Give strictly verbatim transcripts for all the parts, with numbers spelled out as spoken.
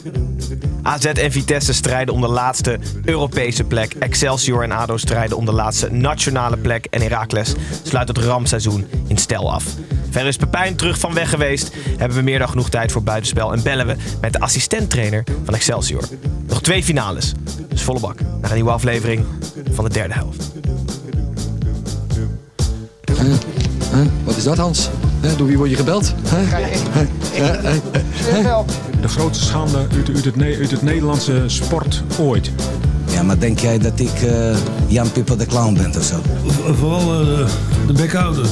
A Z en Vitesse strijden om de laatste Europese plek. Excelsior en ADO strijden om de laatste nationale plek. En Heracles sluit het rampseizoen in stijl af. Verder is Pepijn terug van weg geweest. Hebben we meer dan genoeg tijd voor buitenspel. En bellen we met de assistenttrainer van Excelsior. Nog twee finales. Dus volle bak naar een nieuwe aflevering van de derde helft. Uh, uh, wat is dat, Hans? Uh, door wie word je gebeld? Uh, uh, uh, uh, uh. De grootste schande uit, uit, het, uit het Nederlandse sport ooit. Ja, maar denk jij dat ik uh, Jan Pipper de Clown ben of zo? Vooral uh, de bekhouder.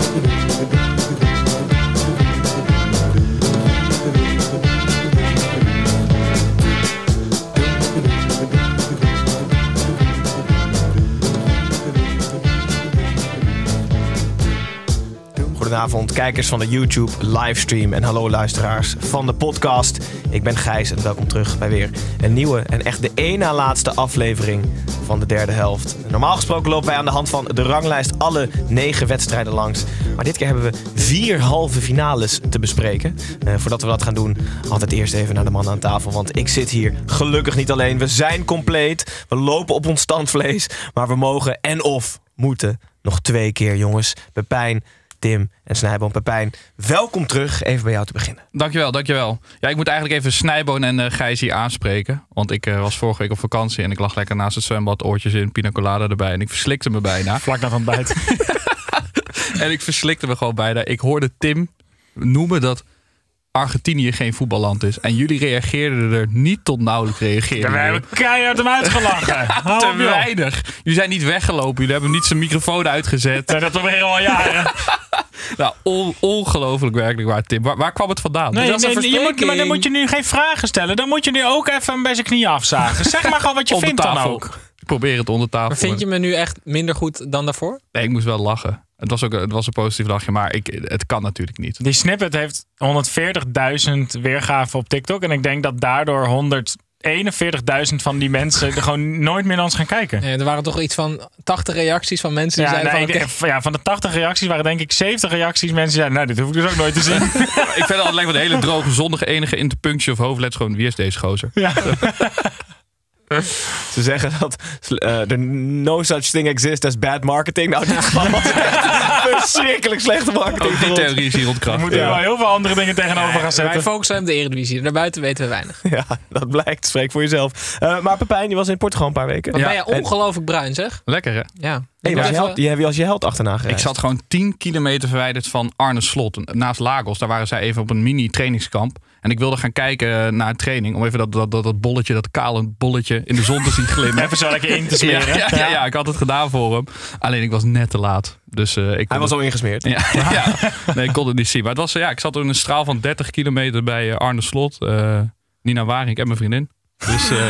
Goedenavond, kijkers van de YouTube livestream en hallo luisteraars van de podcast. Ik ben Gijs en welkom terug bij weer een nieuwe en echt de één na laatste aflevering van de derde helft. Normaal gesproken lopen wij aan de hand van de ranglijst alle negen wedstrijden langs. Maar dit keer hebben we vier halve finales te bespreken. Uh, voordat we dat gaan doen, altijd eerst even naar de man aan tafel. Want ik zit hier gelukkig niet alleen. We zijn compleet. We lopen op ons standvlees. Maar we mogen en of moeten nog twee keer, jongens. Pepijn, Tim en Snijboon. Pepijn, welkom terug. Even bij jou te beginnen. Dankjewel, dankjewel. Ja, ik moet eigenlijk even Snijboon en uh, Gijs hier aanspreken. Want ik uh, was vorige week op vakantie en ik lag lekker naast het zwembad, oortjes in, pina colada erbij. En ik verslikte me bijna. Vlak na van buiten. En ik verslikte me gewoon bijna. Ik hoorde Tim noemen dat Argentinië geen voetballand is. En jullie reageerden er niet tot nauwelijks reageren. We hebben keihard hem uitgelachen. Ja, te weinig. Jullie zijn niet weggelopen. Jullie hebben niet zijn microfoon uitgezet. Ja, dat proberen we al jaren. Nou, on- ongelooflijk werkelijk waar, Tim. Waar, waar kwam het vandaan? Nee, Dat nee, nee je moet, maar dan moet je nu geen vragen stellen. Dan moet je nu ook even bij zijn knieën afzagen. Zeg maar gewoon wat je vindt dan ook. Ik probeer het onder tafel. Maar vind je me nu echt minder goed dan daarvoor? Nee, ik moest wel lachen. Het was ook het was een positief lachje, maar ik, het kan natuurlijk niet. Die snippet heeft honderdveertigduizend weergaven op TikTok. En ik denk dat daardoor honderdeenenveertigduizend van die mensen er gewoon nooit meer naar ons gaan kijken. Nee, er waren toch iets van tachtig reacties van mensen die ja, zeiden nee, van... ik, ja, van de tachtig reacties waren denk ik zeventig reacties. Mensen die zeiden, nou, dit hoef ik dus ook nooit te zien. Ik vind het altijd lekker een hele droge zondige enige interpunctie of hoofdletters. Gewoon, wie is deze gozer? Ja. Ze zeggen dat er uh, no such thing exists as bad marketing. Nou, dit was echt verschrikkelijk slechte marketing. Ook die theorie is hier rondkracht. We moeten er wel heel veel andere dingen tegenover gaan zetten. Wij focussen op de Eredivisie. Daarbuiten weten we weinig. Ja, dat blijkt. Spreek voor jezelf. Uh, maar Pepijn, die was in Portugal een paar weken. Wat Ja. ben je ongelooflijk bruin, zeg. Lekker, hè? Ja. Hey, Ik was was je, held, die heb je als je held achterna gereisd. Ik zat gewoon tien kilometer verwijderd van Arne Slot. Naast Lagos. Daar waren zij even op een mini-trainingskamp. En ik wilde gaan kijken naar een training. Om even dat, dat, dat, dat bolletje, dat kale bolletje in de zon te zien glimmen. Even zo lekker in te smeren. Ja, ja, ja, ja, ik had het gedaan voor hem. Alleen ik was net te laat. Dus, uh, ik Hij was het... al ingesmeerd. Ja, ja. Nee, ik kon het niet zien. Maar het was, ja, ik zat in een straal van dertig kilometer bij uh, Arne Slot. Uh, Nina Waring en mijn vriendin. Dus uh,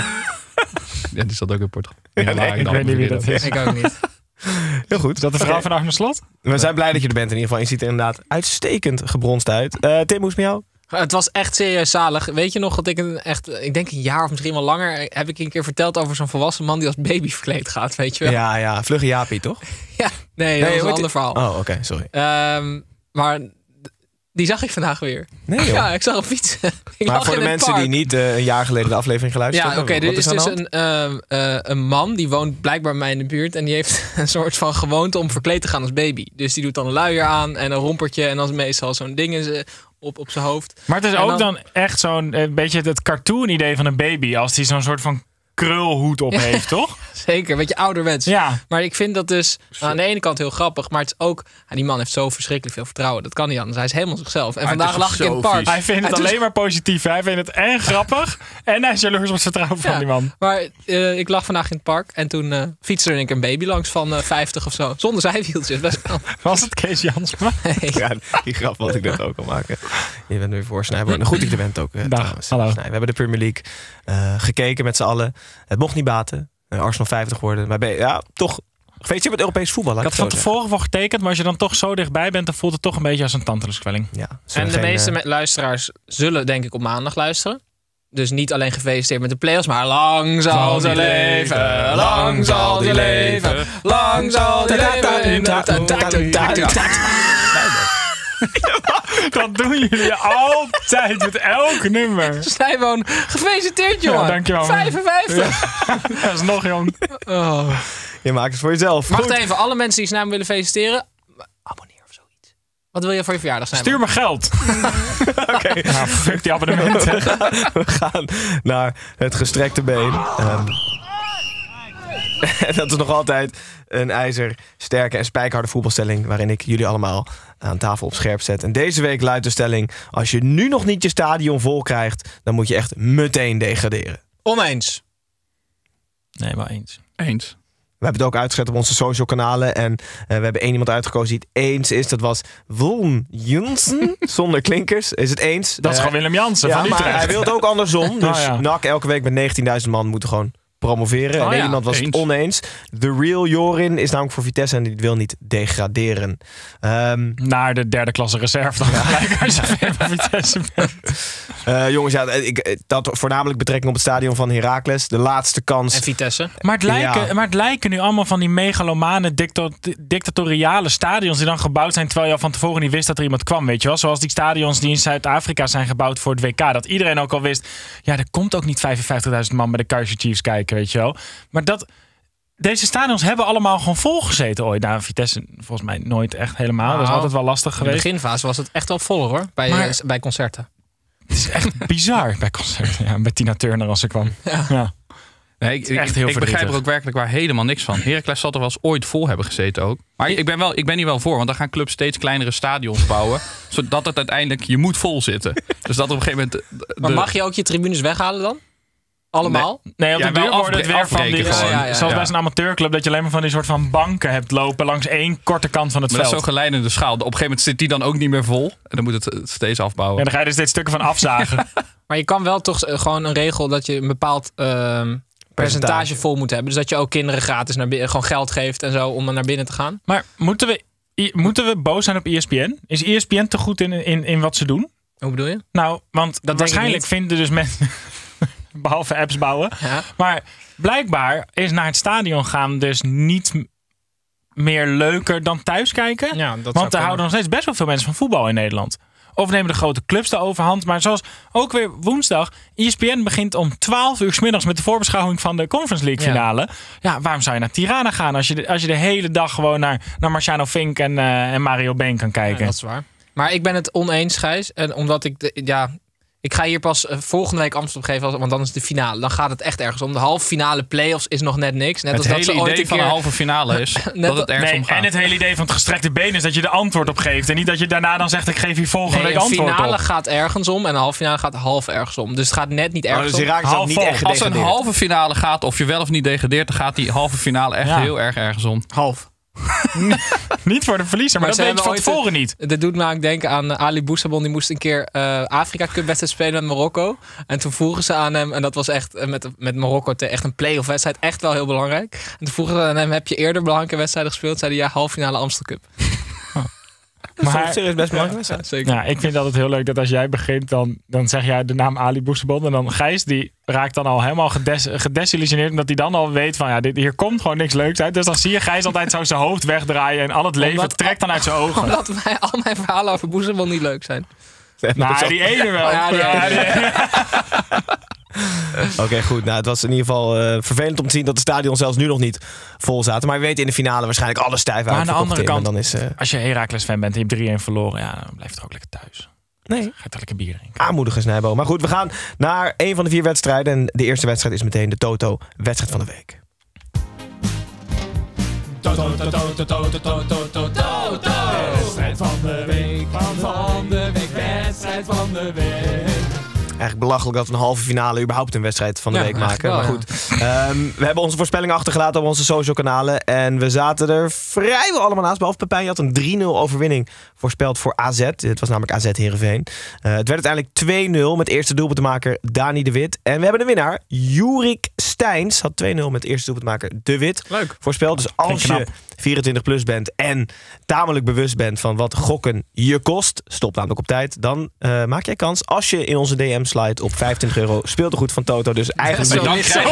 ja, die zat ook in Portugal. Nina Ja, nee, Waring, ik de weet niet wie andere dat vriendin. Ik ook niet. Heel goed. Is dat de vrouw Okay. van Arne Slot? We zijn blij dat je er bent in ieder geval. Je ziet er inderdaad uitstekend gebronst uit. Uh, Tim, hoe is het met jou? Het was echt serieus zalig. Weet je nog dat ik een echt, ik denk een jaar of misschien wel langer, heb ik een keer verteld over zo'n volwassen man die als baby verkleed gaat, weet je wel? Ja, ja. Vlugge Jaapie, toch? Ja, nee, dat Nee, was een hoe ander verhaal. Oh, oké. Okay, sorry. Um, maar die zag ik vandaag weer. Nee, joh. Ja, ik zag hem fietsen. Ik Maar lag voor in de het mensen park. die niet uh, een jaar geleden de aflevering geluisterd Ja, hebben. oké. Okay, er is aan dus de hand? een, uh, uh, een man die woont blijkbaar bij mij in de buurt. En die heeft een soort van gewoonte om verkleed te gaan als baby. Dus die doet dan een luier aan en een rompertje. En dan is meestal zo'n ding in z'n- op, op zijn hoofd. Maar het is En ook dan, dan echt zo'n een beetje het cartoon idee van een baby. Als die zo'n soort van krulhoed op heeft, toch? Zeker, een beetje ouderwets. Ja. Maar ik vind dat dus aan de ene kant heel grappig. Maar het is ook, ja, die man heeft zo verschrikkelijk veel vertrouwen. Dat kan niet anders. Hij is helemaal zichzelf. En Maar vandaag het is lag ik in zo het park. vies. Hij vindt het Hij doet- alleen maar positief. Hij vindt het en grappig. En hij is jaloers op het vertrouwen van Ja, die man. Maar uh, ik lag vandaag in het park. En toen uh, fietste er een keer een baby langs van uh, vijftig of zo. Zonder zijwieltjes. Best wel. Was het Kees Jansma? Nee. Ja, die grap wat ik net ook al maken. Je bent nu voor Snijboon. Goed dat je er bent ook. Uh, Dag, trouwens. hallo. Snij. We hebben de Premier League uh, gekeken met z'n allen. Het mocht niet baten. Uh, Arsenal vijftig worden. Maar ben je, ja, toch... Weet je met Europees voetbal? Ik had van tevoren voor getekend. Maar als je dan toch zo dichtbij bent, dan voelt het toch een beetje als een tanteluskwelling. Ja, En de geen, meeste uh, me- luisteraars zullen denk ik op maandag luisteren. Dus niet alleen gefeliciteerd met de play-offs, maar lang zal ze leven, lang zal die leven, lang zal die leven. Dat doen jullie altijd met elk nummer. Snijboon, gefeliciteerd jongen. Ja, dankjewel. vijfenvijftig. Ja, dat is nog jong. Oh. Je maakt het voor jezelf. Wacht Goed. even, alle mensen die Snijboon willen feliciteren, abonneer of zoiets. Wat wil je voor je verjaardag zijn? Stuur me geld. Oké. Okay. Ja, fuck die abonnementen. We gaan naar het gestrekte been. Um, dat is nog altijd een ijzersterke en spijkerharde voetbalstelling waarin ik jullie allemaal aan tafel op scherp zet. En deze week luidt de stelling: als je nu nog niet je stadion vol krijgt, dan moet je echt meteen degraderen. Oneens. Nee, maar eens. Eens. We hebben het ook uitgezet op onze social kanalen. En uh, we hebben één iemand uitgekozen die het eens is. Dat was Willem Jansen. Zonder klinkers. Is het eens? Dat is uh, gewoon Willem Jansen ja, van maar Utrecht. hij wil het ook andersom. Dus oh, ja. N A C elke week met negentienduizend man moeten gewoon promoveren. Oh, en één ja. iemand was Eens. het oneens. The Real Jorin is namelijk voor Vitesse en die wil niet degraderen. Um, Naar de derde klasse reserve dan gelijk als je fan van Vitesse bent. uh, jongens, ja, ik, dat voornamelijk betrekking op het stadion van Heracles. De laatste kans. En Vitesse. Maar het, lijken, Ja. maar het lijken nu allemaal van die megalomane dicto- dictatoriale stadions die dan gebouwd zijn terwijl je al van tevoren niet wist dat er iemand kwam, weet je wel? Zoals die stadions die in Zuid-Afrika zijn gebouwd voor het W K. Dat iedereen ook al wist, ja, er komt ook niet vijfenvijftigduizend man bij de Kaizer Chiefs kijken, weet je wel? Maar dat... Deze stadions hebben allemaal gewoon volgezeten ooit. Nou, Vitesse volgens mij nooit echt helemaal. Nou, dat is altijd wel lastig In de geweest. beginfase was het echt wel voller hoor. Bij, Maar- eh, bij concerten. Het is echt bizar bij concerten. Ja, met Tina Turner als ze kwam. Ja. Ja. Nee, ik, is echt ik- heel ik begrijp verdrietig. er ook werkelijk waar helemaal niks van. Heracles zal er wel eens ooit vol hebben gezeten ook. Maar ik ben, wel, ik ben hier wel voor, want dan gaan clubs steeds kleinere stadions bouwen. Zodat het uiteindelijk, je moet vol zitten. Dus dat op een gegeven moment... de- de- Maar mag je ook je tribunes weghalen dan? Allemaal? Nee, op Ja, de wel duur wordt het afbre- weer van die... afbreken gewoon. Ja, ja, ja. Zoals Ja. bij een amateurclub, dat je alleen maar van die soort van banken hebt lopen langs één korte kant van het Maar dat is veld. zo'n geleidende schaal. Op een gegeven moment zit die dan ook niet meer vol. En dan moet het het steeds afbouwen. En dan ga je er steeds stukken van afzagen. Maar je kan wel toch eh, gewoon een regel dat je een bepaald ehm, percentage vol moet hebben. Dus dat je ook kinderen gratis naar binnen, gewoon geld geeft en zo om naar binnen te gaan. Maar moeten we, I- moeten we boos zijn op E S P N? Is E S P N te goed in, in, in wat ze doen? Hoe bedoel je? Nou, want denk ik waarschijnlijk niet. vinden dus mensen... behalve apps bouwen. Ja. Maar blijkbaar is naar het stadion gaan dus niet m- meer leuker dan thuis kijken. Ja, dat zou Want er kunnen. houden nog steeds best wel veel mensen van voetbal in Nederland. Of nemen de grote clubs de overhand. Maar zoals ook weer woensdag. E S P N begint om twaalf uur 's middags met de voorbeschouwing van de Conference League finale. Ja, ja waarom zou je naar Tirana gaan als je de, als je de hele dag gewoon naar, naar Marciano Fink en, uh, en Mario Been kan kijken? Ja, dat is waar. Maar ik ben het oneens, Gijs. En omdat ik... De, ja, ik ga hier pas uh, volgende week Amsterdam geven, als- want dan is de finale. Dan gaat het echt ergens om. De halve finale play-offs is nog net niks. Net Het als dat hele ze ooit idee een van keer... een halve finale is dat Net het ergens Nee, om gaat. en het hele idee van het gestrekte been is dat je de antwoord op geeft. En niet dat je daarna dan zegt, ik geef hier volgende Nee, week een antwoord finale op. gaat ergens om en een halve finale gaat half ergens om. Dus het gaat net niet Oh, ergens dus om. Heracles had Half niet vol. echt Als een gedegradeerd. halve finale gaat, of je wel of niet degradeert, dan gaat die halve finale echt Ja. heel erg ergens om. Half. Niet voor de verliezer, maar, Maar dat ze weet je van hebben ooit tevoren niet. Dit doet me ook denken aan uh, Ali Boussabon. Die moest een keer uh, Afrika Cup wedstrijd spelen met Marokko. En toen vroegen ze aan hem, en dat was echt uh, met, met Marokko te, echt een play-off wedstrijd. Echt wel heel belangrijk. En toen vroegen ze aan hem, heb je eerder belangrijke wedstrijden gespeeld? Zei hij, ja, halve finale Amstel Cup. Maar, Maar serieus best belangrijk Ja, wedstrijd. zeker. ja, ik vind dat het heel leuk dat als jij begint, dan, dan zeg jij de naam Ali Boussabon. En dan Gijs, die raakt dan al helemaal gedes, gedesillusioneerd. Omdat hij dan al weet van, ja, dit, hier komt gewoon niks leuks uit. Dus dan zie je Gijs altijd zo zijn hoofd wegdraaien. En al het leven Omdat- trekt dan uit zijn ogen. Omdat mij, al mijn verhalen over Boussabon niet leuk zijn. Nou, die ene wel. Ja, die Ja, ene. die- Oké, okay, goed. Nou, het was in ieder geval uh, vervelend om te zien dat de stadion zelfs nu nog niet vol zaten. Maar we weten in de finale waarschijnlijk alle stijf Maar aan de uitverkocht andere in. kant, En dan is, uh, als je Heracles fan bent en je hebt drie-een verloren, ja, dan blijf je toch ook lekker thuis. nee, Ga je toch lekker bier drinken. aanmoedigen, Snijbo. Maar goed, we gaan naar een van de vier wedstrijden. En de eerste wedstrijd is meteen de Toto-wedstrijd van de week. Wedstrijd van de week, van de week, wedstrijd van de week. Eigenlijk belachelijk dat we een halve finale überhaupt een wedstrijd van de Ja, week maken. eigenlijk Maar wel, goed, um, we hebben onze voorspellingen achtergelaten op onze social kanalen. En we zaten er vrijwel allemaal naast. Behalve Pepijn, je had een drie nul overwinning voorspeld voor A Z. Het was namelijk A Z Heerenveen. Uh, het werd uiteindelijk twee nul met eerste doelpuntenmaker Dani de Wit. En we hebben de winnaar, Jurik Steins. Had twee nul met eerste doelpuntenmaker De Wit Leuk. voorspeld. Dus als je vierentwintig plus bent en tamelijk bewust bent van wat gokken je kost, stop namelijk op tijd, dan uh, maak jij kans als je in onze D M's slide op vijfentwintig euro speeltegoed van Toto. Dus eigenlijk... Ja, dan krijg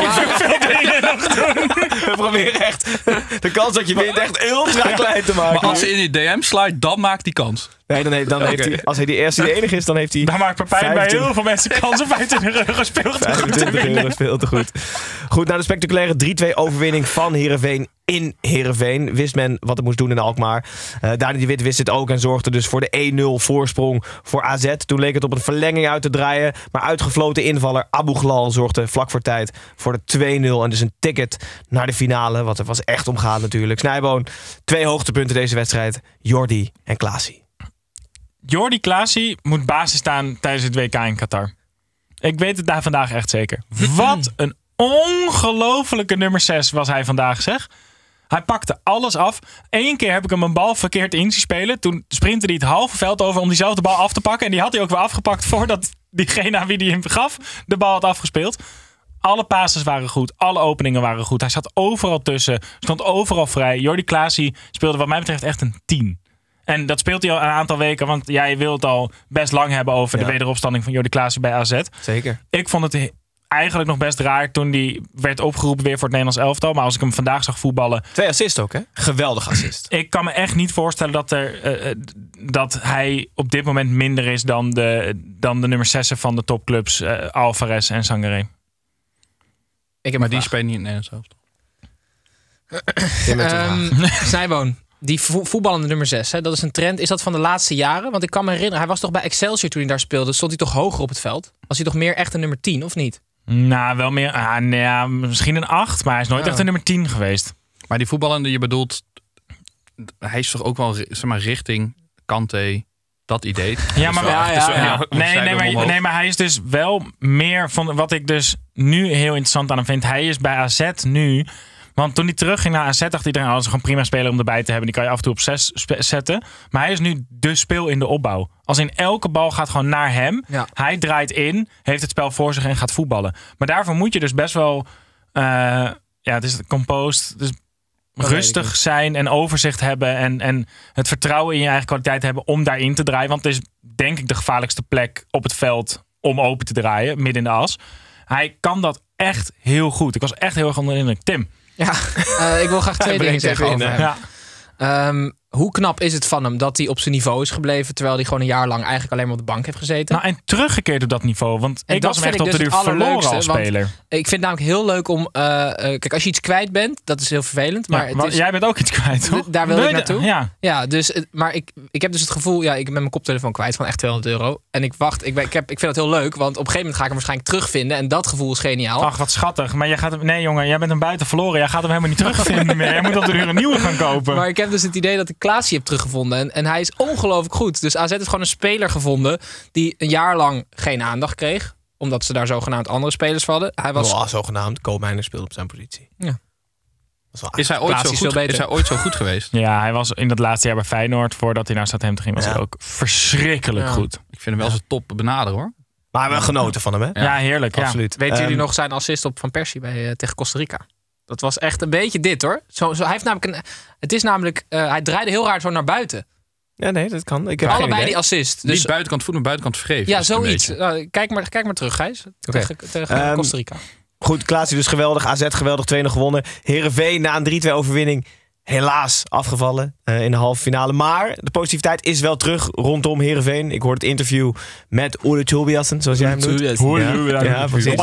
je- We proberen echt de kans dat je wint echt ultra klein te maken. Maar als hij in die D M slide, dan maakt hij kans. Nee, dan, heeft, dan heeft hij, als hij die eerste die enige is, dan heeft hij... Daar maakt Pepijn bij vijfentwintig heel veel mensen kans om vijfentwintig euro speelgoed te vijfentwintig euro winnen. speeltegoed. Goed, na de spectaculaire drie twee overwinning van Heerenveen in Heerenveen wist men wat het moest doen in Alkmaar. Uh, Dani de Wit wist het ook en zorgde dus voor de één nul voorsprong voor A Z. Toen leek het op een verlenging uit te draaien. Maar uitgefloten invaller Abu Ghlal zorgde vlak voor tijd voor de twee nul. En dus een ticket naar de finale, wat er was echt om gaat natuurlijk. Snijboon, twee hoogtepunten deze wedstrijd. Jordi en Klaasie. Jordi Klaasie moet basis staan tijdens het W K in Qatar. Ik weet het daar vandaag echt zeker. Wat een ongelofelijke nummer zes was hij vandaag, zeg. Hij pakte alles af. Eén keer heb ik hem een bal verkeerd in zien spelen. Toen sprintte hij het halve veld over om diezelfde bal af te pakken. En die had hij ook weer afgepakt voordat diegene aan wie hij hem gaf de bal had afgespeeld. Alle passes waren goed. Alle openingen waren goed. Hij zat overal tussen. Stond overal vrij. Jordi Klaasie speelde wat mij betreft echt een tien. En dat speelt hij al een aantal weken. Want jij wilt het al best lang hebben over Ja. de wederopstanding van Jordi Klaasie bij A Z. Zeker. Ik vond het he- eigenlijk nog best raar toen hij werd opgeroepen weer voor het Nederlands elftal. Maar als ik hem vandaag zag voetballen... Twee assists ook, hè? Geweldig assist. Ik kan me echt niet voorstellen dat, er, uh, uh, dat hij op dit moment minder is dan de, dan de nummer zessen van de topclubs. Uh, Alvarez en Sangaré. Ik heb Maar een die vraag. spelen niet in het Nederlands elftal. Tim heeft een vraag. Ehm, Snijboon, die vo- voetballende nummer zes, hè, dat is een trend. Is dat van de laatste jaren? Want ik kan me herinneren, hij was toch bij Excelsior toen hij daar speelde. Stond hij toch hoger op het veld? Was hij toch meer echt een nummer tien, of niet? Nou, wel meer. Ah, nee, ja, misschien een acht, maar hij is nooit Ja. echt een nummer tien geweest. Maar die voetballende, je bedoelt... Hij is toch ook wel zeg maar, richting Kante, dat idee. Ja, maar, Ja, ja, ja, ja. ja. Nee, nee, Zijde maar, omhoog. nee, maar hij is dus wel meer van wat ik dus nu heel interessant aan hem vind. Hij is bij A Z nu. Want toen hij terugging naar A Z dacht iedereen, oh, dat is gewoon prima speler om erbij te hebben. Die kan je af en toe op zes spe- zetten. Maar hij is nu de speel in de opbouw. Als in elke bal gaat gewoon naar hem. Ja. Hij draait in, heeft het spel voor zich en gaat voetballen. Maar daarvoor moet je dus best wel, uh, ja, het is composed, dus weet ik rustig niet. zijn en overzicht hebben en, en het vertrouwen in je eigen kwaliteit hebben om daarin te draaien. Want het is denk ik de gevaarlijkste plek op het veld om open te draaien, midden in de as. Hij kan dat echt heel goed. Ik was echt heel erg onder de indruk. Tim. Ja, uh, ik wil graag twee dingen brengt zeggen even in, over hè? hem. Ja. Um, hoe knap is het van hem dat hij op zijn niveau is gebleven, terwijl hij gewoon een jaar lang eigenlijk alleen maar op de bank heeft gezeten? Nou, en teruggekeerd op dat niveau. Want En ik dat was hem echt vind op ik de dus duur het verloren als allerleukste, want speler. Ik vind het namelijk heel leuk om... Uh, uh, kijk, als je iets kwijt bent, dat is heel vervelend. Maar Ja, het wa- is, jij bent ook iets kwijt, toch? daar wil je ik dat- naartoe. Ja. Ja, dus, het- maar ik, ik heb dus het gevoel... Ja, ik ben mijn koptelefoon kwijt van echt tweehonderd euro. En ik wacht, ik, ben, ik, heb, ik vind dat heel leuk. Want op een gegeven moment ga ik hem waarschijnlijk terugvinden. En dat gevoel is geniaal. Ach, wat schattig. Maar jij gaat hem... Nee, jongen, jij bent hem buiten verloren. Jij gaat hem helemaal niet terugvinden meer. Jij moet op de duur een nieuwe gaan kopen. Maar ik heb dus het idee dat ik Klaasie heb teruggevonden. En, en hij is ongelooflijk goed. Dus A Z heeft gewoon een speler gevonden die een jaar lang geen aandacht kreeg. Omdat ze daar zogenaamd andere spelers hadden. Hij was... Oh, zogenaamd. Koopmijner speelde op zijn positie. Ja. Dat is wel Is hij, ooit Klaasie zo is veel goed, beter. is hij ooit zo goed geweest? Ja, hij was in dat laatste jaar bij Feyenoord. Voordat hij naar Southampton ging, was Ja. hij ook verschrikkelijk Ja. goed. Ik vind hem wel zijn top benaderen hoor. Maar we hebben genoten van hem, hè? Ja, heerlijk. Ja. Absoluut. Weten jullie Ehm, nog zijn assist op Van Persie bij, uh, tegen Costa Rica? Dat was echt een beetje dit hoor. Zo, zo, hij heeft namelijk een, het is namelijk, uh, hij draaide heel raar zo naar buiten. Ja, nee, dat kan. Ik heb geen Allebei idee. die assist. Dus Dus niet buitenkant voet, maar buitenkant vergeven. ja, is het een zoiets. beetje. Nou, kijk, maar, kijk maar terug, Gijs. Tegen, tegen Ehm, Costa Rica. Goed, Klaasie dus geweldig. A Z geweldig twee nul gewonnen. Heerenveen na een drie twee overwinning helaas afgevallen uh, in de halve finale. Maar de positiviteit is wel terug rondom Heerenveen. Ik hoorde het interview met Ule Tulbiassen, zoals jij hem noemt. Ja, ja, precies.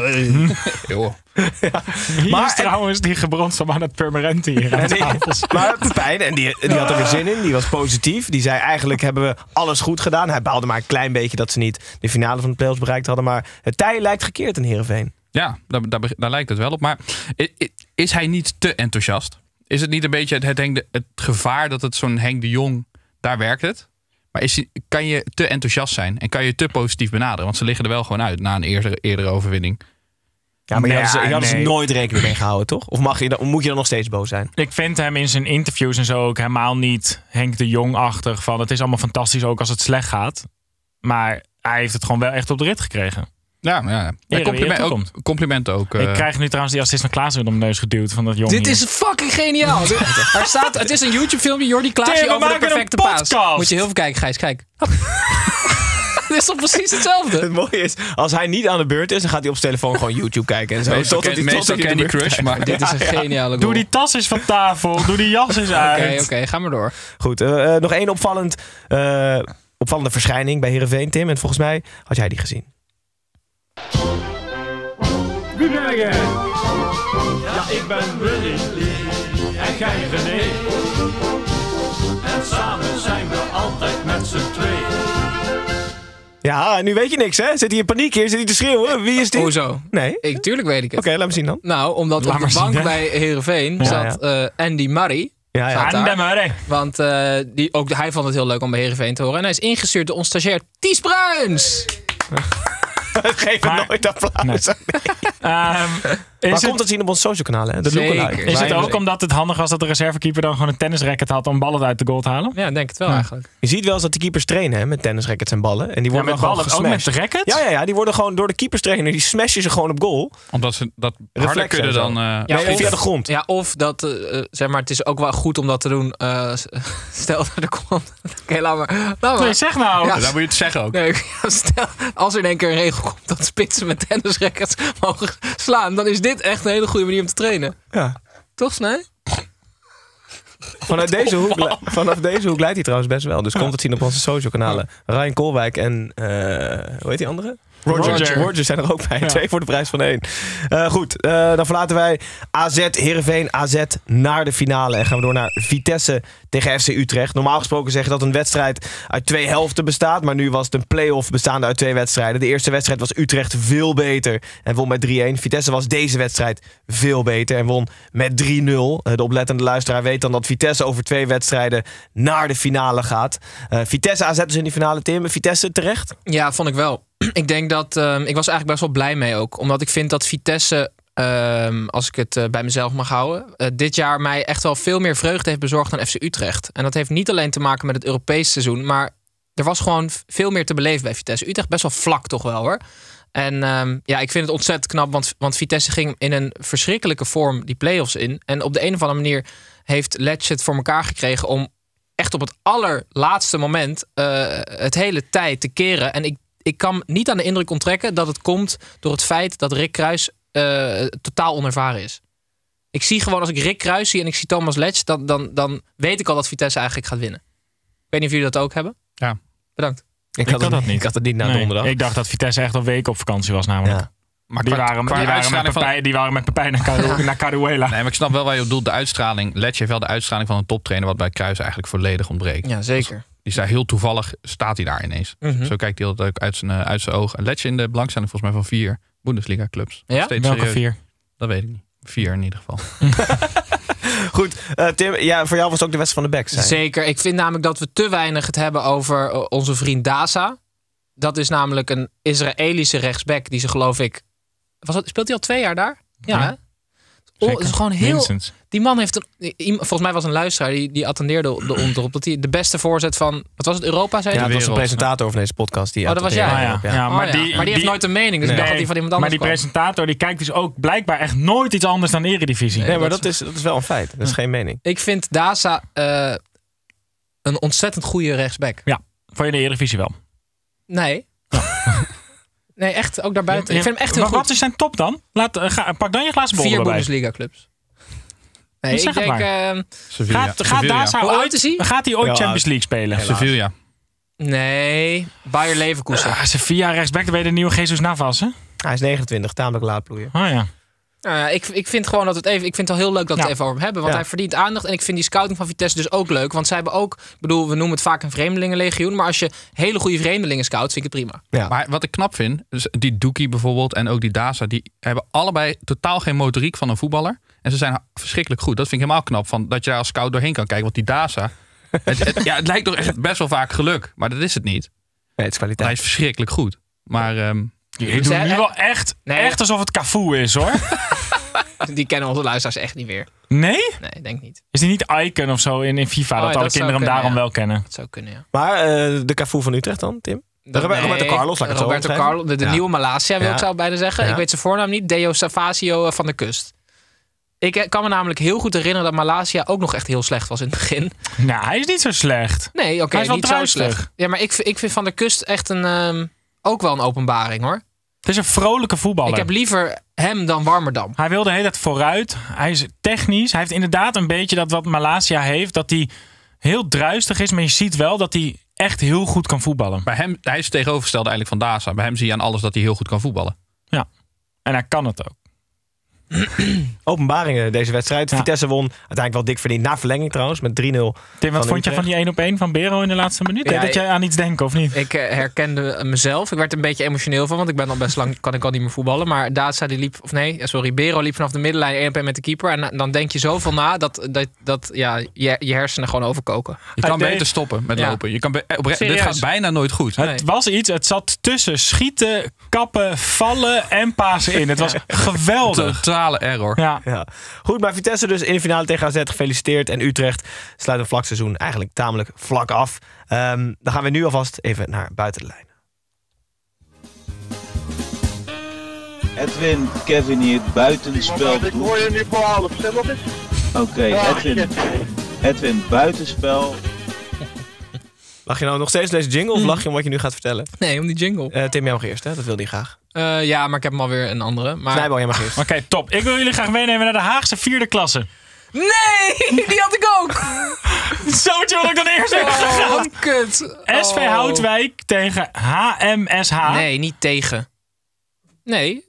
Joh. Hier Maar- is trouwens die gebronsel aan het permanente hier aan En die- tafel. maar Pepijn, en die, die had er weer zin in. Die was positief. Die zei eigenlijk hebben we alles goed gedaan. Hij baalde maar een klein beetje dat ze niet de finale van de playoffs bereikt hadden. Maar het tij lijkt gekeerd in Heerenveen. Ja, daar, daar, daar lijkt het wel op. Maar i- i- is hij niet te enthousiast? Is het niet een beetje het, het, Henk de- het gevaar dat het zo'n Henk de Jong, daar werkt het? Maar is, hij- kan je te enthousiast zijn en kan je te positief benaderen? Want ze liggen er wel gewoon uit na een eerdere, eerdere overwinning. Ja, maar je had, Nee, ze, je had ze nee. nooit rekening mee gehouden, toch? Of mag je dan, moet je dan nog steeds boos zijn? Ik vind hem in zijn interviews en zo ook helemaal niet Henk de Jong-achtig. Van het is allemaal fantastisch ook als het slecht gaat. Maar hij heeft het gewoon wel echt op de rit gekregen. Ja, ja. ja. wie compliment, er ook, toekomt. complimenten ook. eh. Ik krijg nu trouwens die assist van Klaas weer om de neus geduwd van dat jongen. Dit is fucking geniaal. Er staat, het is een YouTube filmpje, Jordi Klaasie Tim, we over de maken een perfecte paas. podcast. Moet je heel veel kijken, Gijs. Kijk. Het is toch precies hetzelfde? Het mooie is, als hij niet aan de beurt is, dan gaat hij op zijn telefoon gewoon YouTube kijken. En zo. Meestal, Totdat ken, hij- meestal totdat hij Candy de beurt Crush, krijgt. maar... Dit is een geniale goal. Doe die tas eens van tafel. Doe die jas eens Oké, uit. oké, ga maar door. Goed, uh, uh, nog één opvallend, uh, opvallende verschijning bij Heerenveen, Tim. En volgens mij had jij die gezien. Wie ben jij? Ja, ik ben Willy en jij René. En samen zijn we altijd met z'n twee. Ja, nu weet je niks, hè? Zit hij in paniek hier? Zit hij te schreeuwen? Wie is die? Hoezo? Nee? Ik, tuurlijk weet ik het. Oké, laat me zien dan. Nou, omdat Laat op de maar zien, bank hè. bij Heerenveen Ja, zat uh, Andy Murray. Ja, ja. Zat daar. Aan de murray. Want uh, die, ook hij vond het heel leuk om bij Heerenveen te horen. En hij is ingestuurd door ons stagiair Ties Bruins. Geef hem Maar- nooit applaus. Ehm, Maar is komt het, het zien op onze social kanalen? hè? De Zeker. lookalike. is het Wij- ook omdat het handig was dat de reservekeeper dan gewoon een tennisracket had om ballen uit de goal te halen? Ja, ik denk het wel Ja. eigenlijk. Je ziet wel eens dat de keepers trainen hè, met tennisrackets en ballen. En die Ja, worden met dan ballen, gewoon ook met gesmashed. de racket? Ja, ja, ja, die worden gewoon door de keeperstrainer, die smashen ze gewoon op goal. Omdat ze dat harder Reflex kunnen en zo. dan... uh, Ja, nee, of- via de grond. Ja, of dat, uh, zeg maar, het is ook wel goed om dat te doen. Uh, stel dat er komt. Oké, laat maar. Laat maar. Nee, zeg nou. Ja. Dan moet je het zeggen ook. Nee, stel, als er in één keer een regel komt dat spitsen met tennisrackets mogen slaan, dan is dit echt een hele goede manier om te trainen. Ja. Toch, Snij? Vanuit deze hoek, le- vanaf deze hoek leidt hij trouwens best wel. Dus komt het zien op onze social kanalen. Ryan Koolwijk en, uh, hoe heet die andere? Roger. Roger. Roger zijn er ook bij. Ja. Twee voor de prijs van één. Uh, goed, uh, dan verlaten wij A Z, Heerenveen, A Z naar de finale. En gaan we door naar Vitesse tegen F C Utrecht. Normaal gesproken zeggen dat een wedstrijd uit twee helften bestaat. Maar nu was het een play-off bestaande uit twee wedstrijden. De eerste wedstrijd was Utrecht veel beter en won met drie-een. Vitesse was deze wedstrijd veel beter en won met drie nul. De oplettende luisteraar weet dan dat Vitesse over twee wedstrijden naar de finale gaat. Uh, Vitesse A Z dus in die finale, Tim. Vitesse terecht? Ja, vond ik wel. Ik denk dat, um, ik was eigenlijk best wel blij mee ook. Omdat ik vind dat Vitesse, um, als ik het uh, bij mezelf mag houden, uh, dit jaar mij echt wel veel meer vreugde heeft bezorgd dan F C Utrecht. En dat heeft niet alleen te maken met het Europese seizoen, maar er was gewoon veel meer te beleven bij Vitesse. Utrecht best wel vlak toch wel hoor. En um, ja, ik vind het ontzettend knap, want, want Vitesse ging in een verschrikkelijke vorm die play-offs in. En op de een of andere manier heeft Lecce het voor elkaar gekregen om echt op het allerlaatste moment uh, het hele tijd te keren. En ik Ik kan niet aan de indruk onttrekken dat het komt door het feit dat Rick Kruijs uh, totaal onervaren is. Ik zie gewoon, als ik Rick Kruijs zie en ik zie Thomas Letch, dan, dan, dan weet ik al dat Vitesse eigenlijk gaat winnen. Ik weet niet of jullie dat ook hebben. Ja. Bedankt. Ik, had het, dat niet. Ik had het niet na Nee, donderdag. ik dacht dat Vitesse echt al weken op vakantie was namelijk. Ja. Maar Die qua- waren, qua die, waren met uitstraling van- Pepijn, die waren met Pepijn naar, Caru- naar Caruela. Nee, maar ik snap wel waar je op doelt. De uitstraling. Letje heeft wel de uitstraling van een toptrainer, wat bij Kruijs eigenlijk volledig ontbreekt. Ja, zeker. Die is daar heel toevallig, staat hij daar ineens. Mm-hmm. Zo kijkt hij altijd ook uit zijn, uh, uit zijn ogen. Letje in de belangstelling volgens mij van vier Bundesliga clubs. Ja? Steeds Welke serieus. vier? Dat weet ik niet. Vier in ieder geval. Goed, uh, Tim, ja, voor jou was het ook de wedstrijd van de backs. zei je. Zeker. Ik vind namelijk dat we te weinig het hebben over uh, onze vriend Daza. Dat is namelijk een Israëlische rechtsback die ze geloof ik... Was dat, speelt hij al twee jaar daar? Ja, Ja. hè? Oh, het is gewoon heel... Minstens. Die man heeft een... iemand- Volgens mij was een luisteraar die, die attendeerde erop dat hij de beste voorzet van... Wat was het? Europa, zei Ja, hij? het was de wereld. presentator van deze podcast. Die Oh, dat was attendeerde jij? Ah, ja. erop, Ja, Oh, maar, ja. die, maar die heeft nooit een mening, dus ik Nee. dacht dat die van iemand maar anders die kwam. presentator die kijkt dus ook blijkbaar echt nooit iets anders dan Eredivisie. Nee, maar dat dat is, dat is wel een feit. Dat is geen mening. Ik vind Daza uh, een ontzettend goede rechtsback. Voor je de Eredivisie wel. Nee. Nee, echt, ook daarbuiten. Ja, Ik vind hem echt heel maar goed. wat is zijn top dan? Laat, uh, ga, pak dan je glazen bol Vier erbij. Bundesliga clubs. Nee, Zeg ik het denk... maar. Uh, Sevilla. Gaat, gaat Sevilla. Daza Hoe oud ooit, is hij? gaat hij ooit Ja, Champions League spelen? Sevilla. nee, Bayer Leverkusen. Ah, Sevilla rechtsback, dan ben je de nieuwe Jesus Navas, hè? Hij is negenentwintig, tamelijk laat ploeien. Oh ja. Nou ja, ik, ik vind gewoon dat we het even... Ik vind het al heel leuk dat we Ja. het even over hem hebben. Want Ja. hij verdient aandacht. En ik vind die scouting van Vitesse dus ook leuk. Want zij hebben ook... Ik bedoel, we noemen het vaak een vreemdelingenlegioen. Maar als je hele goede vreemdelingen scout, vind ik het prima. Ja. Maar wat ik knap vind, dus die Doekie bijvoorbeeld en ook die Daza, die hebben allebei totaal geen motoriek van een voetballer. En ze zijn verschrikkelijk goed. Dat vind ik helemaal knap, van dat je daar als scout doorheen kan kijken. Want die Daza, het, het, ja, het lijkt toch echt best wel vaak geluk. Maar dat is het niet. Nee, het is Want hij kwaliteit. is verschrikkelijk goed. Maar um, Je Dus doet hij- nu wel echt, Nee. echt alsof het Cafu is, hoor. Die kennen onze luisteraars echt niet meer. Nee? Nee, ik denk niet. Is die niet Icon of zo in, in FIFA, Oh, dat ja, alle dat zou kinderen hem kunnen, daarom ja. wel kennen? Dat zou kunnen, ja. Maar uh, de Cafu van Utrecht dan, Tim? Dat- Roberto nee, Carlos, laat ik het zo Roberto omschrijven. Carlos, de, de Ja. nieuwe Malasia wil Ja. ik zou bijna zeggen. Ja. Ik weet zijn voornaam niet. Deo Savasio van de Kust. Ik kan me namelijk heel goed herinneren dat Malaysia ook nog echt heel slecht was in het begin. Nou, hij is niet zo slecht. Nee, oké, Hij is wel niet zo druistig. slecht. Ja, maar ik, ik vind Van der Kust echt een, um, ook wel een openbaring, hoor. Het is een vrolijke voetballer. Ik heb liever hem dan Warmerdam. Hij wil de hele tijd vooruit. Hij is technisch. Hij heeft inderdaad een beetje dat wat Malaysia heeft. Dat hij heel druistig is. Maar je ziet wel dat hij echt heel goed kan voetballen. Bij hem, hij is het tegenovergestelde eigenlijk van Daza. Bij hem zie je aan alles dat hij heel goed kan voetballen. Ja, en hij kan het ook. Openbaringen deze wedstrijd. Ja. Vitesse won uiteindelijk wel dik verdiend. Na verlenging trouwens, met drie nul. Tim, wat van vond je van Utrecht. die één op één van Bero in de laatste minuut? Ja, dat jij aan iets denkt, of niet? Ik uh, herkende mezelf. Ik werd er een beetje emotioneel van, want ik ben al best lang, kan ik al niet meer voetballen. Maar Daza die liep, of nee, sorry, Bero liep vanaf de middenlijn één op één met de keeper. En uh, dan denk je zoveel na dat, dat, dat ja, je, je hersenen gewoon overkoken. Je kan deed- beter stoppen met Ja. lopen. Je kan be- opre- dit Serieus. gaat bijna nooit goed. Nee. Het was iets, het zat tussen schieten, kappen, vallen en pasen in. Het was geweldig. Totale error. Ja. Ja. Goed, maar Vitesse dus in de finale tegen A Z gefeliciteerd. En Utrecht sluit een vlak seizoen eigenlijk tamelijk vlak af. Um, dan gaan we nu alvast even naar buiten de lijn. Edwin, Kevin hier, buitenspel. Ik hoor je nu voor half, zeg wat is? Oké, Edwin. Edwin, buitenspel. Lach je nou nog steeds deze jingle of lach je om wat je nu gaat vertellen? Nee, om die jingle. Uh, Tim, jij mag eerst, hè? Dat wilde hij graag. Uh, ja, maar ik heb hem alweer een andere. Maar... Snijbal, jij mag eerst. Oké, okay, top. Ik wil jullie graag meenemen naar de Haagse vierde klasse. Nee, die had ik ook. Zootje wil ik dan eerst even Oh, gegaan. wat kut. S V Houtwijk tegen H M S H. Nee, niet tegen. Nee. nee,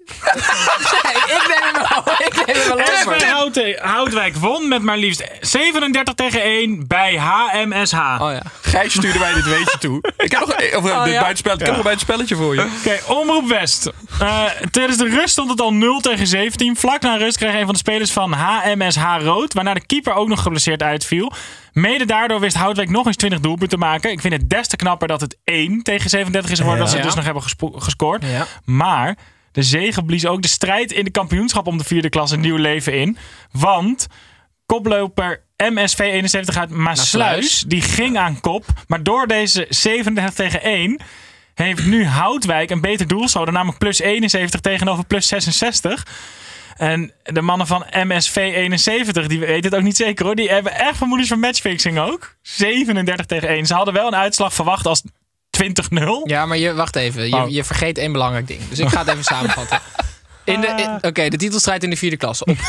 ik neem hem wel, ik neem hem wel S V over. Hout- Houtwijk won met maar liefst zevenendertig tegen één bij H M S H. Oh ja. Gijs stuurde mij dit weetje toe. Ik heb nog, of, Oh, dit ja. buitenspel, ik heb nog een buitenspelletje voor je. Oké, okay, Omroep West. Uh, tijdens de rust stond het al nul tegen zeventien. Vlak na rust kreeg een van de spelers van H M S H rood. Waarna de keeper ook nog geblesseerd uitviel. Mede daardoor wist Houtwijk nog eens twintig doelpunten te maken. Ik vind het des te knapper dat het één tegen zevenendertig is geworden. Ja. Dat ze Ja. dus nog hebben gespo- gescoord. Ja. Maar de zege blies ook de strijd in de kampioenschap om de vierde klasse een nieuw leven in. Want koploper M S V eenenzeventig uit Maassluis, die ging aan kop. Maar door deze zevenendertig tegen één heeft nu Houtwijk een beter doelsaldo, namelijk plus eenenzeventig tegenover plus zesenzestig. En de mannen van M S V eenenzeventig, die weten het ook niet zeker hoor. Die hebben echt vermoedens van matchfixing ook. zevenendertig tegen één. Ze hadden wel een uitslag verwacht als twintig nul. Ja, maar je, wacht even. Je, Oh. je vergeet één belangrijk ding. Dus ik ga het even samenvatten. In de, in- Oké, de titelstrijd in de vierde klasse. Op,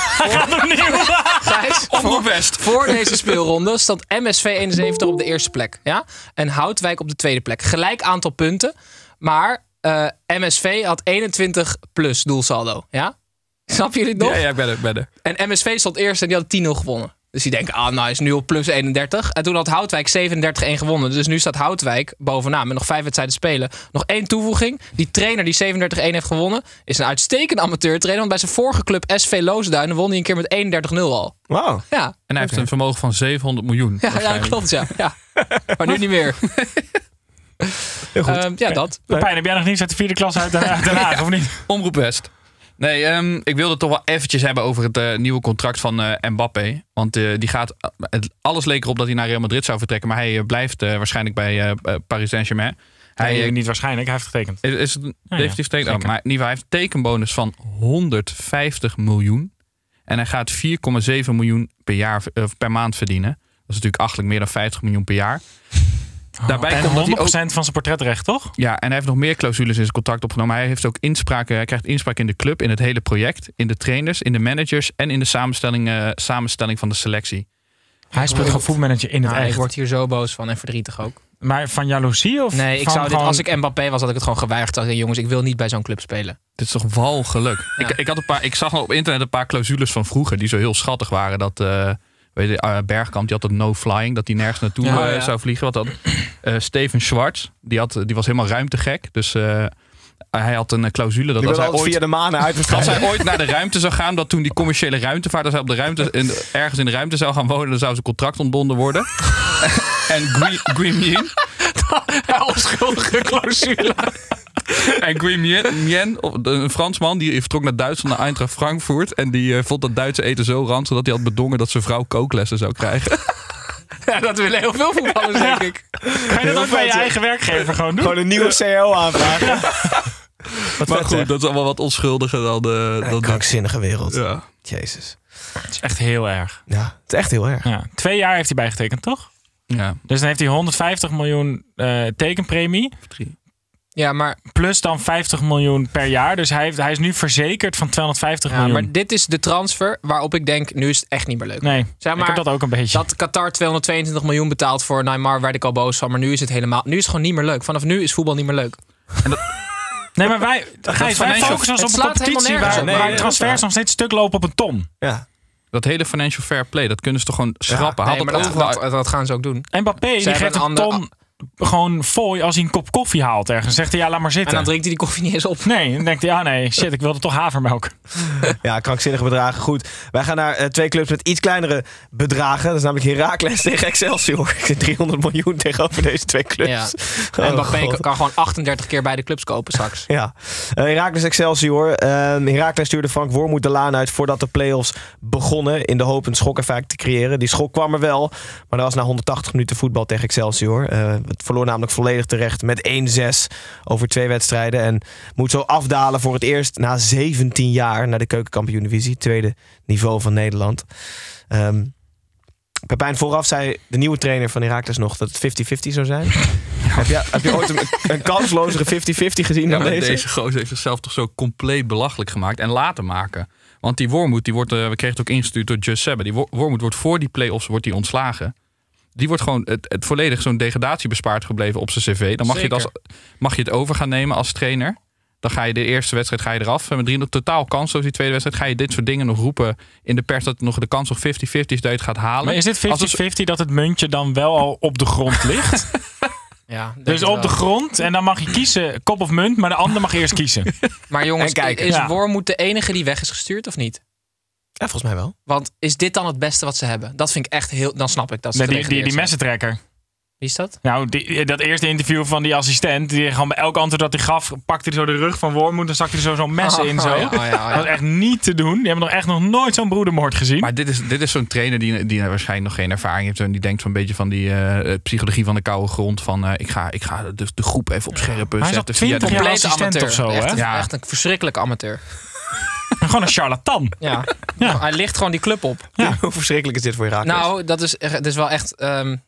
Gijs, Omroep voor, West. voor deze speelronde stond M S V eenenzeventig op de eerste plek. Ja? En Houtwijk op de tweede plek. Gelijk aantal punten. Maar uh, M S V had eenentwintig plus doelsaldo. Ja? Snappen jullie het nog? Ja, ja, ik ben er, ik ben er. En M S V stond eerst en die had tien nul gewonnen. Dus die denken, ah, nou is nu op plus eenendertig. En toen had Houtwijk zevenendertig één gewonnen. Dus nu staat Houtwijk bovenaan met nog vijf wedstrijden spelen. Nog één toevoeging. Die trainer die zevenendertig één heeft gewonnen is een uitstekende amateurtrainer. Want bij zijn vorige club S V Loosduinen won hij een keer met eenendertig nul al. Wauw. Ja, En hij heeft een vermogen van zevenhonderd miljoen. ja, ja klopt ja. ja. Maar nu niet meer. Heel goed. Um, ja, dat. Pepijn, heb jij nog niets uit de vierde klasse uit Den uit Den Haag, of niet? Omroep West. Nee, um, ik wilde het toch wel eventjes hebben over het uh, nieuwe contract van uh, Mbappé. Want uh, die gaat, uh, het, alles leek erop dat hij naar Real Madrid zou vertrekken. Maar hij uh, blijft uh, waarschijnlijk bij uh, uh, Paris Saint-Germain. Hij, Nee, uh, niet waarschijnlijk, hij heeft getekend. is, is het, ja, heeft hij getekend? Oh, zeker. maar in ieder geval, hij heeft een tekenbonus van honderdvijftig miljoen. En hij gaat vier komma zeven miljoen per, jaar, uh, per maand verdienen. Dat is natuurlijk achtelijk meer dan vijftig miljoen per jaar. Daarbij Oh, en komt dat hij honderd ook, procent van zijn portretrecht, toch? ja, en hij heeft nog meer clausules in zijn contract opgenomen. Hij heeft ook inspraak, hij krijgt inspraak in de club, in het hele project, in de trainers, in de managers en in de samenstelling, uh, samenstelling van de selectie. Hij speelt gewoon voetmanager in het Nou, ik echt. word hier zo boos van en verdrietig ook. Maar van jaloezie of Nee, ik van zou dit, gewoon- als ik Mbappé was, had ik het gewoon geweigerd. Ik dacht, jongens, ik wil niet bij zo'n club spelen. Dit is toch walgelijk. Ja. Ik, ik, had een paar, ik zag op internet een paar clausules van vroeger die zo heel schattig waren. Dat uh, weet je, uh, Bergkamp, die had het no flying, dat hij nergens naartoe Ja, uh, ja. zou vliegen. Wat dan? Uh, Steven Schwartz, die, had, die was helemaal ruimtegek. Dus uh, hij had een clausule dat Die als wil hij, altijd ooit, via de manen uit. als hij ooit naar de ruimte zou gaan, dat toen die commerciële ruimtevaart, als hij op de ruimte, in, ergens in de ruimte zou gaan wonen, dan zou zijn contract ontbonden worden. En Guimien. Onschuldige clausule. En Guimien, een Fransman, die vertrok naar Duitsland, naar Eintracht Frankfurt. En die uh, vond dat Duitse eten zo ranzig dat hij had bedongen dat zijn vrouw kooklessen zou krijgen. Ja, dat willen heel veel voetballers, denk ik. Kan je dat ook bij je eigen werkgever gewoon doen? Gewoon een nieuwe C E O aanvragen. Wat Maar vet, goed, zeg. dat is allemaal wat onschuldiger dan, uh, Een dan dit. krankzinnige wereld. Ja. Jezus. Het is echt heel erg. Ja, het is echt heel erg. Ja. Twee jaar heeft hij bijgetekend, toch? Ja. Dus dan heeft hij honderdvijftig miljoen uh, tekenpremie. Ja, maar... Plus dan vijftig miljoen per jaar. Dus hij, heeft, hij is nu verzekerd van tweehonderdvijftig ja, miljoen. Maar dit is de transfer waarop ik denk, nu is het echt niet meer leuk. Nee, zeg maar, ik heb dat ook een beetje. Dat Qatar tweehonderdtweeëntwintig miljoen betaalt voor Neymar, werd ik al boos van. Maar nu is het helemaal... Nu is het gewoon niet meer leuk. Vanaf nu is voetbal niet meer leuk. En dat... Nee, maar wij, Gijs, wij focussen ons op een competitie waar, nee, waar nee, transfers nog steeds stuk lopen op een ton. Ja. Dat hele financial fair play, dat kunnen ze toch gewoon schrappen. Ja, nee, maar dat, over... dat, dat gaan ze ook doen. Mbappé, die geeft een ander... ton gewoon fooi als hij een kop koffie haalt ergens. Zegt hij, ja, laat maar zitten. En dan drinkt hij die koffie niet eens op. Nee, dan denkt hij, ja nee, shit, ik wilde toch havermelk. Ja, krankzinnige bedragen. Goed, wij gaan naar uh, twee clubs met iets kleinere bedragen. Dat is namelijk Heracles tegen Excelsior. Ik zit driehonderd miljoen tegenover deze twee clubs. Ja. Oh, Mbappé God. kan gewoon achtendertig keer bij de clubs kopen straks. Ja, uh, Heracles Excelsior. Uh, Heracles stuurde Frank Wormoed de laan uit voordat de play-offs begonnen. In de hoop een schokeffect te creëren. Die schok kwam er wel. Maar dat was na honderdtachtig minuten voetbal tegen Excelsior. Uh, het verloor namelijk volledig terecht met één zes over twee wedstrijden. En moet zo afdalen voor het eerst na zeventien jaar naar de Keukenkampioen-divisie. Tweede niveau van Nederland. Um, Pepijn, vooraf zei de nieuwe trainer van Heracles nog dat het vijftig vijftig zou zijn. heb, je, heb je ooit een, een kanslozere vijftig vijftig gezien dan ja, deze? Deze gozer heeft zichzelf toch zo compleet belachelijk gemaakt en laten maken. Want die Wormoed, die wordt, uh, we kregen het ook ingestuurd door Just Sebbe. Die Wormoed wordt voor die play-offs wordt die ontslagen. Die wordt gewoon het, het volledig zo'n degradatie bespaard gebleven op zijn cv. Dan mag je, het als, mag je het over gaan nemen als trainer. Dan ga je de eerste wedstrijd ga je eraf. Met drie totaal kansloos die tweede wedstrijd. Ga je dit soort dingen nog roepen in de pers dat nog de kans nog vijftig vijftig is dat je het gaat halen. Maar is dit vijftig vijftig dat het muntje dan wel al op de grond ligt? Ja, dus op de grond en dan mag je kiezen kop of munt, maar de ander mag eerst kiezen. Maar jongens, is ja. Wormoed de enige die weg is gestuurd of niet? Ja, volgens mij wel. Want is dit dan het beste wat ze hebben? Dat vind ik echt heel... Dan snap ik dat ze nee, die, die, die messentrekker. Wie is dat? Nou, die, dat eerste interview van die assistent, die gewoon bij elk antwoord dat hij gaf, pakte hij zo de rug van Wormoed en zakte hij zo zo'n mes oh, in. Zo. Oh, ja, oh, ja, oh, ja. Dat was echt niet te doen. Die hebben nog echt nog nooit zo'n broedermoord gezien. Maar dit is, dit is zo'n trainer die, die waarschijnlijk nog geen ervaring heeft en die denkt van een beetje van die uh, psychologie van de koude grond van uh, ik ga, ik ga de, de groep even op scherp ja, zetten. Hij is al twintig jaar assistent of zo, echt, hè? Ja. Echt een verschrikkelijke amateur. Gewoon een charlatan. Ja. ja. Hij ligt gewoon die club op. Ja. Hoe verschrikkelijk is dit voor Heracles? Nou, dat is, dat is wel echt... Um,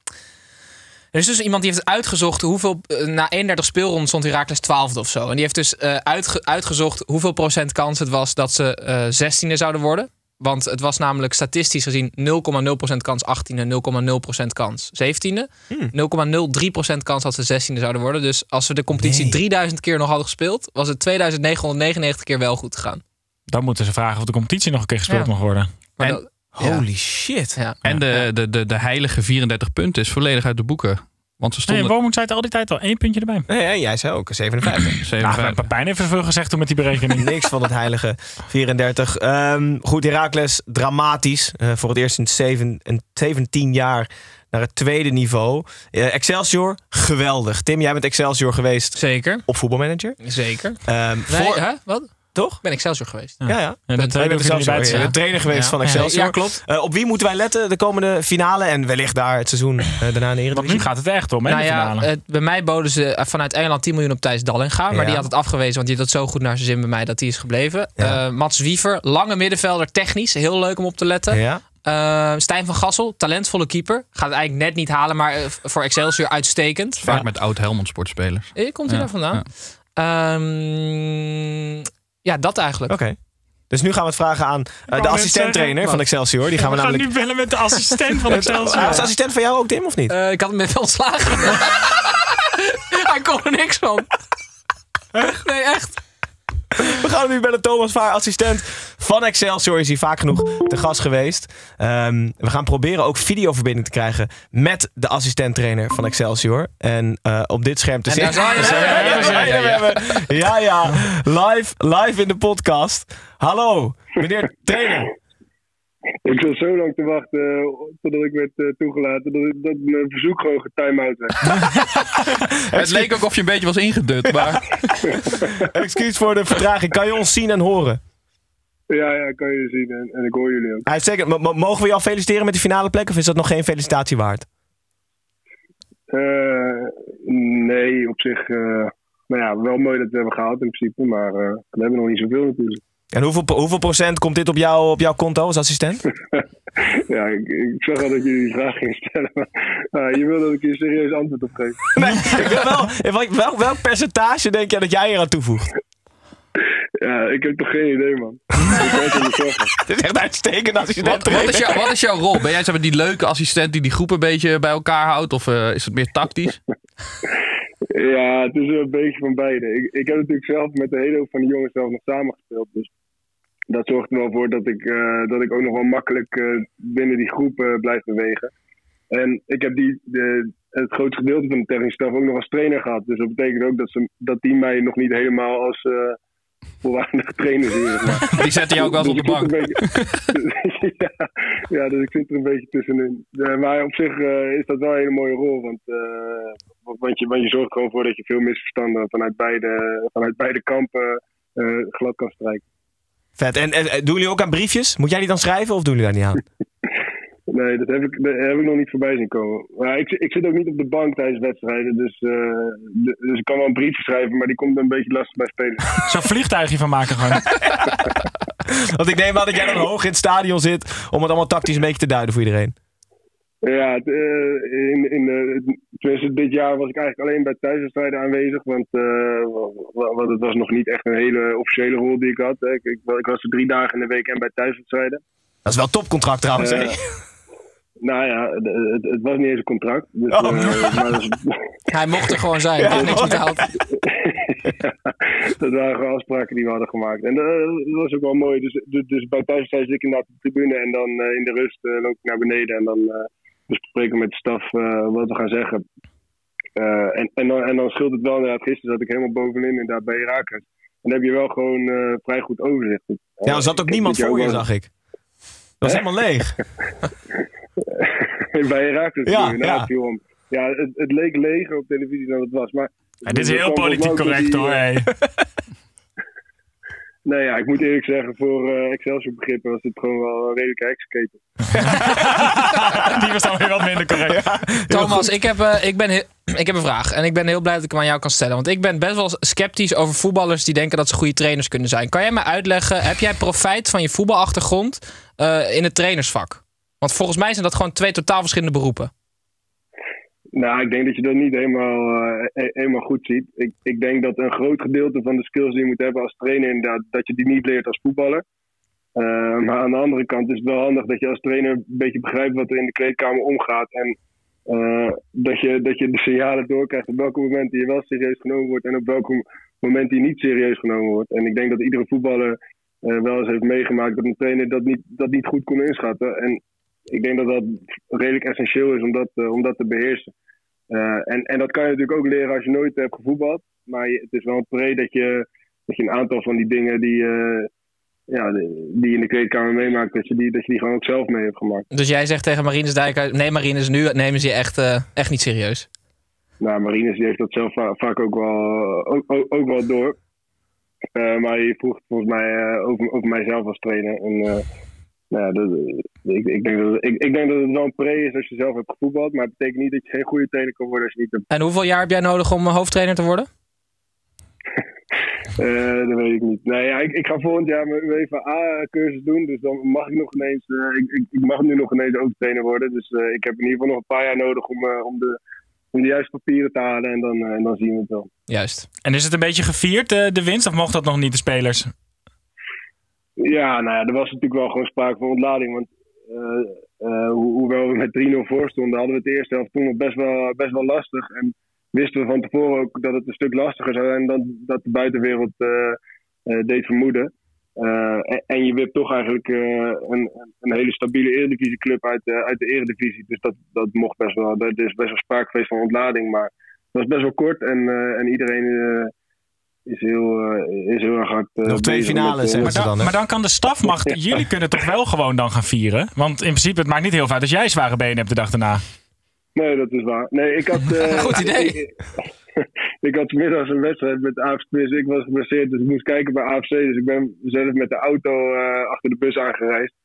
er is dus iemand die heeft uitgezocht hoeveel... Uh, na eenendertig speelronden stond Heracles twaalfde of zo. En die heeft dus uh, uitge, uitgezocht hoeveel procent kans het was dat ze uh, zestiende zouden worden. Want het was namelijk statistisch gezien nul komma nul procent kans achttiende, nul komma nul procent kans zeventiende. Hmm. nul komma nul drie procent kans dat ze zestiende zouden worden. Dus als we de competitie nee. drieduizend keer nog hadden gespeeld, was het tweeduizend negenhonderdnegenennegentig keer wel goed gegaan. Dan moeten ze vragen of de competitie nog een keer gespeeld ja. mag worden. Maar en, dat, holy ja. shit. Ja. En de, de, de, de heilige vierendertig punten is volledig uit de boeken. Want ze stonden... Nee, Wormoed zei het al die tijd al. Eén puntje erbij. Nee, nee jij zei ook zevenenvijftig. zevenenvijftig. Nou, Pepijn heeft er veel gezegd toen met die berekening. Niks van het heilige vierendertig. Um, goed, Heracles dramatisch. Uh, voor het eerst in zeven, in zeventien jaar naar het tweede niveau. Uh, Excelsior, geweldig. Tim, jij bent Excelsior geweest. Zeker. Op voetbalmanager. Zeker. Um, nee, voor... hè? Wat? Toch? Ik ben Excelsior geweest. Ja, ja. ja. En de trainer, de trainer geweest ja. van Excelsior. Ja, klopt. Uh, op wie moeten wij letten de komende finale en wellicht daar het seizoen uh, daarna in de Eredivisie? Want nu gaat het echt om, hè, nou de ja, finale. uh, bij mij boden ze vanuit Engeland tien miljoen op Thijs Dallinga. Maar ja. die had het afgewezen, want die had het zo goed naar zijn zin bij mij dat die is gebleven. Ja. Uh, Mats Wiever, lange middenvelder, technisch. Heel leuk om op te letten. Ja. Uh, Stijn van Gassel, talentvolle keeper. Gaat het eigenlijk net niet halen, maar uh, voor Excelsior uitstekend. Vaak ja. met oud-Helmond sportspelers. Eh, komt hij ja. daar vandaan? Ja. Um, Ja, dat eigenlijk. Oké. Okay. Dus nu gaan we het vragen aan uh, de assistent-trainer van Excelsior. Die gaan we, we we namelijk... gaan nu bellen met de assistent van Excelsior. Is de assistent van jou ook, Tim, of niet? Uh, ik had hem even ontslagen. Hij kon er niks van. Nee, echt. We gaan nu bellen. Thomas Vaar, assistent van Excelsior. Is hier vaak genoeg te gast geweest. Um, we gaan proberen ook videoverbinding te krijgen met de assistent-trainer van Excelsior. En uh, op dit scherm te zien. Ja, ja. Live, live in de podcast. Hallo, meneer trainer. Ik zat zo lang te wachten uh, totdat ik werd uh, toegelaten dat, dat mijn verzoek gewoon getime-out werd. Het leek ook of je een beetje was ingedut, maar... Excuus voor de vertraging. Kan je ons zien en horen? Ja, ja, kan je zien en, en ik hoor jullie ook. Uitstekend. M- m- mogen we je al feliciteren met de finale plek of is dat nog geen felicitatie waard? Uh, nee, op zich... Uh, nou ja, wel mooi dat we hebben gehaald in principe, maar uh, we hebben nog niet zoveel natuurlijk. En hoeveel, hoeveel procent komt dit op, jou, op jouw konto als assistent? Ja, ik, ik zag al dat je die vraag ging stellen. Maar uh, je wil dat ik je een serieus antwoord op geef. Nee, ik wil wel, welk, welk percentage denk je dat jij eraan toevoegt? Ja, ik heb toch geen idee, man. Het is echt uitstekend assistent. Wat, wat, is jou, wat is jouw rol? Ben jij zeg maar, die leuke assistent die die groep een beetje bij elkaar houdt? Of uh, is het meer tactisch? Ja, het is een beetje van beide. Ik, ik heb natuurlijk zelf met de hele hoop van de jongens zelf nog samengespeeld. Dus dat zorgt er wel voor dat ik, uh, dat ik ook nog wel makkelijk uh, binnen die groep uh, blijf bewegen. En ik heb die, de, het grootste gedeelte van de technische staf ook nog als trainer gehad. Dus dat betekent ook dat, ze, dat die mij nog niet helemaal als uh, volwaardige trainer zien. Maar. Die zetten jou ook wel eens dus op de bank. Beetje, ja, ja, dus ik zit er een beetje tussenin. Uh, maar op zich uh, is dat wel een hele mooie rol. Want, uh, want, je, want je zorgt gewoon voor dat je veel misverstanden vanuit beide, vanuit beide kampen uh, glad kan strijken. Vet. En, en doen jullie ook aan briefjes? Moet jij die dan schrijven of doen jullie daar niet aan? Nee, dat heb ik, dat heb ik nog niet voorbij zien komen. Maar ik, ik zit ook niet op de bank tijdens wedstrijden. Dus, uh, de, dus ik kan wel een briefje schrijven, maar die komt een beetje lastig bij spelers. Zo'n vliegtuigje van maken gewoon. Want ik neem aan dat jij dan hoog in het stadion zit om het allemaal tactisch een beetje te duiden voor iedereen. Ja, het, uh, in, in, uh, tenminste dit jaar was ik eigenlijk alleen bij thuiswedstrijden aanwezig. Want, uh, want het was nog niet echt een hele officiële rol die ik had. Hè. Ik, ik, ik was er drie dagen in de week en bij thuiswedstrijden. Dat is wel topcontract trouwens, hè? Uh, Nou ja, het, het was niet eens een contract. Dus, oh, uh, maar dus, hij mocht er gewoon zijn, ja, niks betaald. Ja, dat waren gewoon afspraken die we hadden gemaakt. En uh, dat was ook wel mooi. Dus, dus, dus bij thuiswedstrijd zit ik inderdaad op de tribune en dan uh, in de rust uh, loop ik naar beneden en dan uh, bespreken we met de staf uh, wat we gaan zeggen. Uh, en, en, dan, en dan scheelt het wel inderdaad. Gisteren zat ik helemaal bovenin inderdaad bij Heracles. En dan heb je wel gewoon uh, vrij goed overzicht. Uh, ja, er zat ook niemand voor je, wel... zag ik. Dat was helemaal leeg. Bij Heracles ja, nou, ja. viel om. Ja, het, het leek leger op televisie dan het was. Maar ja, dit is heel politiek correct hoor. Hey. Nee, ja, ik moet eerlijk zeggen, voor uh, Excelsior begrippen was het gewoon wel een redelijke heksenketen. Die was dan weer wat minder correct. Ja, Thomas, ik heb, uh, ik, ben heel, ik heb een vraag. En ik ben heel blij dat ik hem aan jou kan stellen. Want ik ben best wel sceptisch over voetballers die denken dat ze goede trainers kunnen zijn. Kan jij mij uitleggen, heb jij profijt van je voetbalachtergrond uh, in het trainersvak? Want volgens mij zijn dat gewoon twee totaal verschillende beroepen. Nou, ik denk dat je dat niet helemaal, uh, helemaal goed ziet. Ik, ik denk dat een groot gedeelte van de skills die je moet hebben als trainer, inderdaad, dat je die niet leert als voetballer. Uh, maar aan de andere kant is het wel handig dat je als trainer een beetje begrijpt wat er in de kleedkamer omgaat. En uh, dat, je, dat je de signalen doorkrijgt op welke momenten je wel serieus genomen wordt en op welke momenten je niet serieus genomen wordt. En ik denk dat iedere voetballer uh, wel eens heeft meegemaakt dat een trainer dat niet, dat niet goed kon inschatten. En ik denk dat dat redelijk essentieel is om dat, uh, om dat te beheersen. Uh, en, en dat kan je natuurlijk ook leren als je nooit hebt gevoetbald. Maar je, het is wel een pre dat je, dat je een aantal van die dingen die, uh, ja, die, die je in de kleedkamer meemaakt, dat je, die, dat je die gewoon ook zelf mee hebt gemaakt. Dus jij zegt tegen Marinus Dijk, nee Marinus, nu nemen ze je echt, uh, echt niet serieus? Nou, Marinus die heeft dat zelf va- vaak ook wel, ook, ook, ook wel door. Uh, maar je vroeg volgens mij uh, over, over mijzelf als trainer. En, uh, nou ja, dat, ik, ik, denk dat, ik, ik denk dat het wel een pre is als je zelf hebt gevoetbald. Maar het betekent niet dat je geen goede trainer kan worden als je niet hebt. En hoeveel jaar heb jij nodig om hoofdtrainer te worden? uh, dat weet ik niet. Nee, ja, ik, ik ga volgend jaar mijn U E V A-cursus doen. Dus dan mag ik nog ineens, uh, ik, ik, ik mag nu nog ineens hoofdtrainer worden. Dus uh, ik heb in ieder geval nog een paar jaar nodig om, uh, om, de, om de juiste papieren te halen. En dan, uh, en dan zien we het wel. Juist. En is het een beetje gevierd, de, de winst? Of mocht dat nog niet, de spelers? Ja, nou ja, er was natuurlijk wel gewoon sprake van ontlading. Want uh, uh, ho- hoewel we met drie nul voor stonden, hadden we het eerste helft toen nog best wel, best wel lastig. En wisten we van tevoren ook dat het een stuk lastiger zou zijn dan dat de buitenwereld uh, uh, deed vermoeden. Uh, en, en je wipt toch eigenlijk uh, een, een hele stabiele eredivisieclub uit, uh, uit de eredivisie. Dus dat, dat mocht best wel. Er is best wel sprake geweest van ontlading. Maar het was best wel kort en, uh, en iedereen... Uh, Is heel, uh, is heel erg hard. Uh, Nog twee finales hebben maar, ze dan, dan, hè? maar dan kan de stafmacht... Jullie kunnen toch wel gewoon dan gaan vieren? Want in principe, het maakt niet heel veel uit als jij zware benen hebt de dag daarna. Nee, dat is waar. Nee, ik had... Uh, Goed idee. Ik, ik had vanmiddag een wedstrijd met A F C. Ik was geblesseerd, dus ik moest kijken bij A F C. Dus ik ben zelf met de auto uh, achter de bus aangereisd.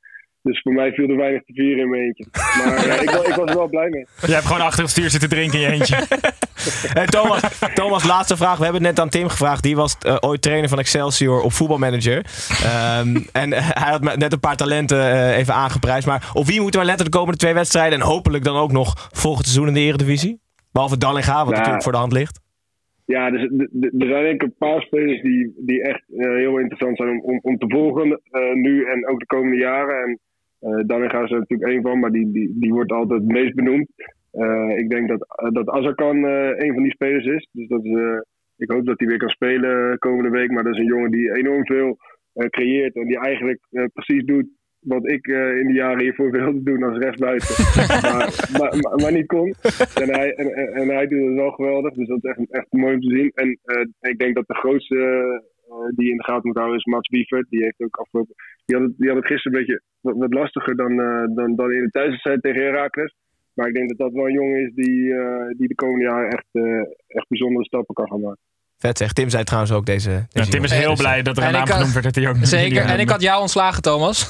Dus voor mij viel er weinig te vieren in mijn eentje. Maar uh, ik, ik was er wel blij mee. Jij hebt gewoon achter het stuur zitten drinken in je eentje. Hey, Thomas, Thomas, laatste vraag. We hebben het net aan Tim gevraagd. Die was uh, ooit trainer van Excelsior op voetbalmanager. Um, en uh, hij had net een paar talenten uh, even aangeprijsd. Maar op wie moeten we letten de komende twee wedstrijden? En hopelijk dan ook nog volgend seizoen in de Eredivisie? Behalve Dallinga, wat nou, natuurlijk voor de hand ligt. Ja, dus, d- d- er zijn denk ik een paar spelers die, die echt uh, heel interessant zijn om, om, om te volgen. Uh, nu en ook de komende jaren. En uh, Dallinga is er natuurlijk één van, maar die, die, die wordt altijd het meest benoemd. Uh, ik denk dat, uh, dat Azarkan uh, een van die spelers is. Dus dat is, uh, ik hoop dat hij weer kan spelen komende week. Maar dat is een jongen die enorm veel uh, creëert. En die eigenlijk uh, precies doet wat ik uh, in de jaren hiervoor wilde doen als rechtsbuiten. maar, maar, maar, maar niet kon. En hij, en, en hij doet het wel geweldig. Dus dat is echt, echt mooi om te zien. En uh, ik denk dat de grootste uh, die je in de gaten moet houden is Mats Wiefert. Die heeft ook afgelopen. Die had het, die had het gisteren een beetje wat, wat lastiger dan, uh, dan, dan in de thuiswedstrijd tegen Heracles. Maar ik denk dat dat wel een jongen is die, uh, die de komende jaren echt, uh, echt bijzondere stappen kan gaan maken. Vet zeg. Tim zei trouwens ook deze... deze ja, Tim is heel jongen. blij dat er een En naam ik had- genoemd werd. Dat hij ook Zeker. En ik had jou ontslagen, Thomas.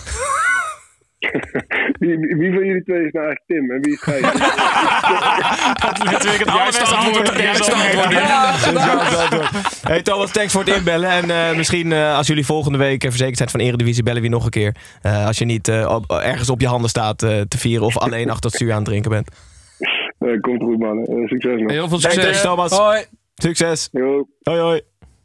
Wie, wie, wie van jullie twee is nou eigenlijk Tim? En wie is Gijs? Dat is natuurlijk het allerbeste antwoord op deze opmerking. Hey Thomas, thanks voor het inbellen. En uh, misschien uh, als jullie volgende week verzekerd zijn van Eredivisie, bellen we je nog een keer. Uh, als je niet uh, op, ergens op je handen staat uh, te vieren of alleen achter het stuur aan het drinken bent. Uh, komt goed, man. Uh, succes nog. Heel veel Thanks, succes. Thomas. Hoi. Succes. Yo. Hoi hoi.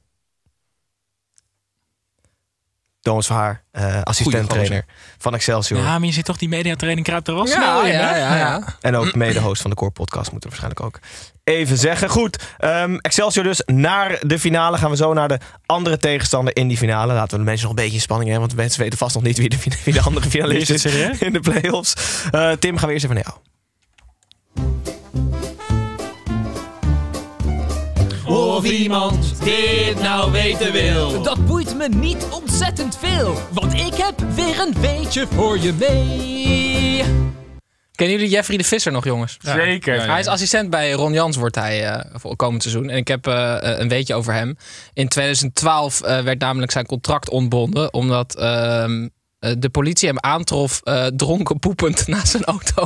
Thomas Verhaar, uh, assistent-trainer van Excelsior. Ja, maar je ziet toch die mediatraining kruipt er al snel Ja, in, ja, hè? ja, ja. En ook mede-host van de Core Podcast, moeten we waarschijnlijk ook even zeggen. Goed, um, Excelsior dus naar de finale. Gaan we zo naar de andere tegenstander in die finale. Laten we de mensen nog een beetje in spanning hebben. Want de mensen weten vast nog niet wie de, wie de andere finalist is, is in de play-offs. Uh, Tim, gaan we eerst even naar jou. Of iemand dit nou weten wil. Dat boeit me niet ontzettend veel, want ik heb weer een beetje voor je mee. Kennen jullie Jeffrey de Visser nog, jongens? Ja. Zeker. Ja, ja, ja. Hij is assistent bij Ron Jans, wordt hij uh, voor komend seizoen. En ik heb uh, een weetje over hem. In twintig twaalf uh, werd namelijk zijn contract ontbonden, omdat uh, uh, de politie hem aantrof uh, dronken poepend naast zijn auto.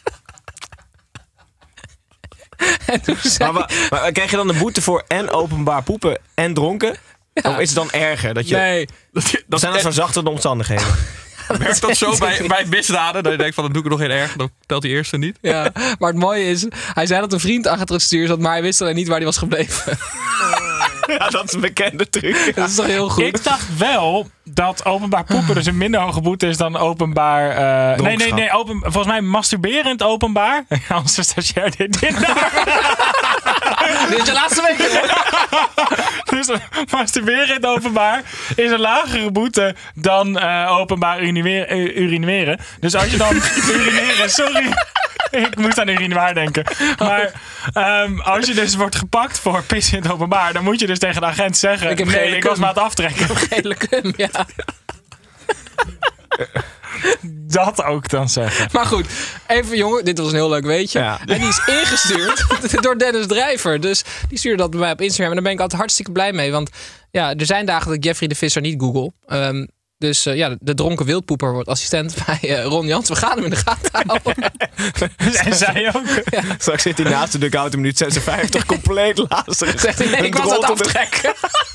Maar, maar, maar krijg je dan de boete voor en openbaar poepen en dronken? Ja. Of is het dan erger? Dat je, nee. Dat, je, dat zijn dan verzachte omstandigheden. Werkt dat zo bij, bij misdaden? Dat je denkt van, dan doe ik er nog geen erg. Dan telt die eerste niet. Ja, maar het mooie is, hij zei dat een vriend achter het stuur zat, maar hij wist alleen niet waar hij was gebleven. Ja, dat is een bekende truc. Dat is toch heel goed? Ik dacht wel dat openbaar poepen dus een minder hoge boete is dan openbaar... Uh, nee, nee, nee. Open, volgens mij masturberend openbaar. Onze stagiair deed dit nou. Dit is je laatste week. Dus masturberend openbaar is een lagere boete dan uh, openbaar urineren, uh, urineren. Dus als je dan urineren... Sorry. Ik moest aan urinoir denken. Maar um, als je dus wordt gepakt voor pissen in het openbaar, dan moet je dus tegen de agent zeggen: ik heb nee, ik was maar aan het aftrekken. Ik heb gele cum, ja. Dat ook dan zeggen. Maar goed, even jongen, dit was een heel leuk weetje. Ja. En die is ingestuurd door Dennis Drijver. Dus die stuurde dat bij mij op Instagram. En daar ben ik altijd hartstikke blij mee. Want ja, er zijn dagen dat ik Jeffrey de Visser niet google. Um, Dus uh, ja, de dronken wildpoeper wordt assistent bij uh, Ron Jans. We gaan hem in de gaten houden. En zij ook. Ja. Straks zit hij naast de dugout in minuut zesenvijftig compleet lazig. Zegt hij, nee, ik was aan het aftrekken.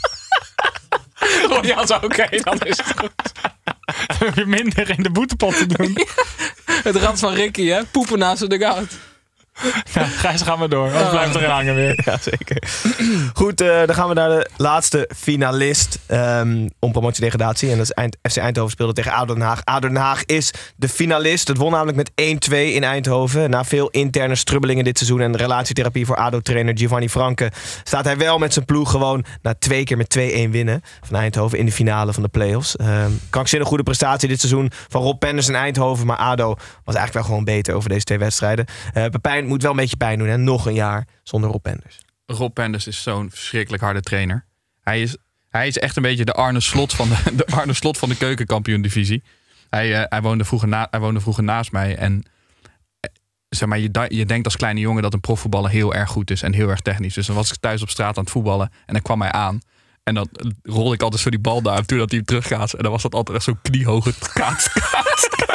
Ron Jans, oké, okay, dan is het goed. Dan heb je minder in de boetepot te doen. Ja. Het rad van Ricky, hè? Poepen naast de dugout. Ja, Gijs, gaan we door. Anders blijft erin hangen weer. Ja, zeker. Goed, uh, dan gaan we naar de laatste finalist um, om promotiedegradatie. En dat is Eind- F C Eindhoven speelde tegen A D O Den Haag. A D O Den Haag is de finalist. Het won namelijk met één twee in Eindhoven. Na veel interne strubbelingen dit seizoen en relatietherapie voor A D O-trainer Giovanni Franke staat hij wel met zijn ploeg gewoon na twee keer met twee-een winnen van Eindhoven in de finale van de play-offs. Um, krankzinnig goede prestatie dit seizoen van Rob Penders in Eindhoven. Maar A D O was eigenlijk wel gewoon beter over deze twee wedstrijden. Uh, Pepijn moet wel een beetje pijn doen, hè? Nog een jaar zonder Rob Penders. Rob Penders is zo'n verschrikkelijk harde trainer. Hij is, hij is echt een beetje de Arne Slot van de, de, Arne Slot van de keukenkampioen-divisie. Hij, uh, hij, woonde vroeger na, hij woonde vroeger naast mij. En uh, zeg maar, je, je denkt als kleine jongen dat een profvoetballer heel erg goed is en heel erg technisch. Dus dan was ik thuis op straat aan het voetballen en dan kwam hij aan. En dan rolde ik altijd zo die bal daar toe dat hij hem terugkaatste. En dan was dat altijd echt zo'n kniehoge kaats, kaats, kaats.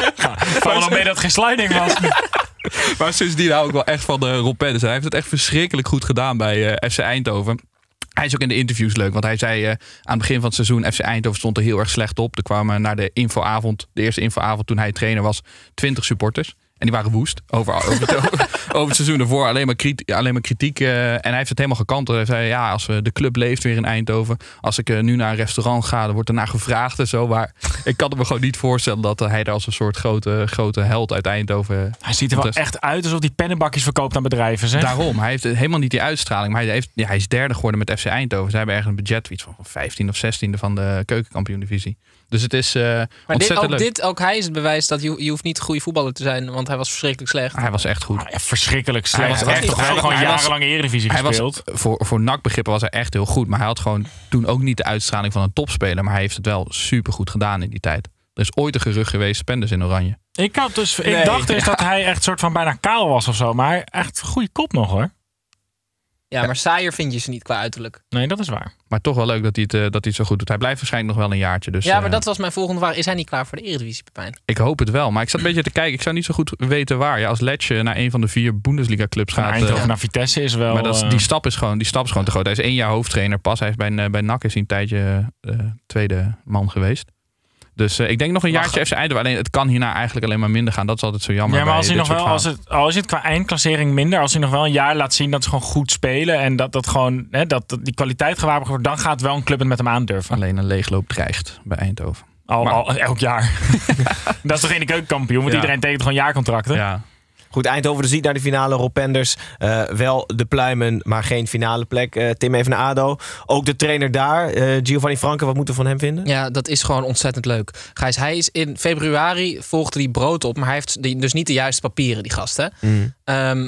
Val nog mee dat het geen sliding was. Maar sindsdien hou ik wel echt van de Rob Pedersen. Hij heeft het echt verschrikkelijk goed gedaan bij uh, F C Eindhoven. Hij is ook in de interviews leuk, want hij zei uh, aan het begin van het seizoen... F C Eindhoven stond er heel erg slecht op. Er kwamen naar de infoavond, de eerste infoavond toen hij trainer was... twintig supporters. En die waren woest over, over, het, over het seizoen ervoor. Alleen maar, kritiek, alleen maar kritiek. Uh, en hij heeft het helemaal gekanteld. Hij zei, ja, als we, de club leeft weer in Eindhoven. Als ik uh, nu naar een restaurant ga, dan wordt er naar gevraagd en zo. Maar ik kan me gewoon niet voorstellen dat uh, hij er als een soort grote, grote held uit Eindhoven... Hij ziet er wel echt uit alsof hij pennenbakjes verkoopt aan bedrijven. Zeg. Daarom. Hij heeft helemaal niet die uitstraling. Maar hij, heeft, ja, hij is derde geworden met F C Eindhoven. Ze hebben ergens een budget iets van vijftiende of zestiende van de keukenkampioen-divisie. Dus het is uh, maar ontzettend dit, ook, leuk. dit, ook hij is het bewijs dat je, je hoeft niet een goede voetballer te zijn. Want hij was verschrikkelijk slecht. Hij was echt goed. Ah, ja, verschrikkelijk slecht. Hij Hij was heeft echt toch wel gewoon jarenlang Eredivisie gespeeld. Was, voor, voor N A C-begrippen was hij echt heel goed. Maar hij had gewoon toen ook niet de uitstraling van een topspeler. Maar hij heeft het wel supergoed gedaan in die tijd. Er is ooit een gerucht geweest, Penders in oranje. Ik, had dus, ik Nee. dacht dus Ja. dat hij echt soort van bijna kaal was of zo. Maar hij echt een goede kop nog hoor. Ja, maar saaier vind je ze niet qua uiterlijk. Nee, dat is waar. Maar toch wel leuk dat hij het, uh, dat hij het zo goed doet. Hij blijft waarschijnlijk nog wel een jaartje. Dus, ja, maar uh, dat was mijn volgende vraag. Is hij niet klaar voor de Eredivisie, Pepijn? ik hoop het wel. Maar ik zat een beetje te kijken. Ik zou niet zo goed weten waar. Ja, als Letje naar een van de vier Bundesliga-clubs gaat. Eindhoven uh, naar Vitesse is wel... Maar dat is, uh, die, stap is gewoon, die stap is gewoon te groot. Hij is één jaar hoofdtrainer pas. Hij is bij, uh, bij N A C is hij een tijdje uh, tweede man geweest. Dus uh, ik denk nog een jaartje F C Eindhoven. Alleen het kan hierna eigenlijk alleen maar minder gaan. Dat is altijd zo jammer. Ja, maar als bij hij nog dit wel, soort als het, al is het qua eindklassering minder, als hij nog wel een jaar laat zien dat ze gewoon goed spelen en dat, dat gewoon hè, dat, dat die kwaliteit gewaarborgd wordt, dan gaat wel een club het met hem aandurven. Alleen een leegloop dreigt bij Eindhoven. Al, Maar- al elk jaar. Dat is toch geen keukenkampioen, want Ja. iedereen tekent gewoon jaarcontracten. Ja. Goed, Eindhoven dus niet naar de finale. Rob Penders, uh, wel de pluimen, maar geen finale plek. Uh, Tim, even naar ADO. Ook de trainer daar, uh, Giovanni Franke, wat moeten we van hem vinden? Ja, dat is gewoon ontzettend leuk. Gijs, hij is in februari volgde hij brood op, maar hij heeft die, dus niet de juiste papieren, die gast. Hè? Mm. Um,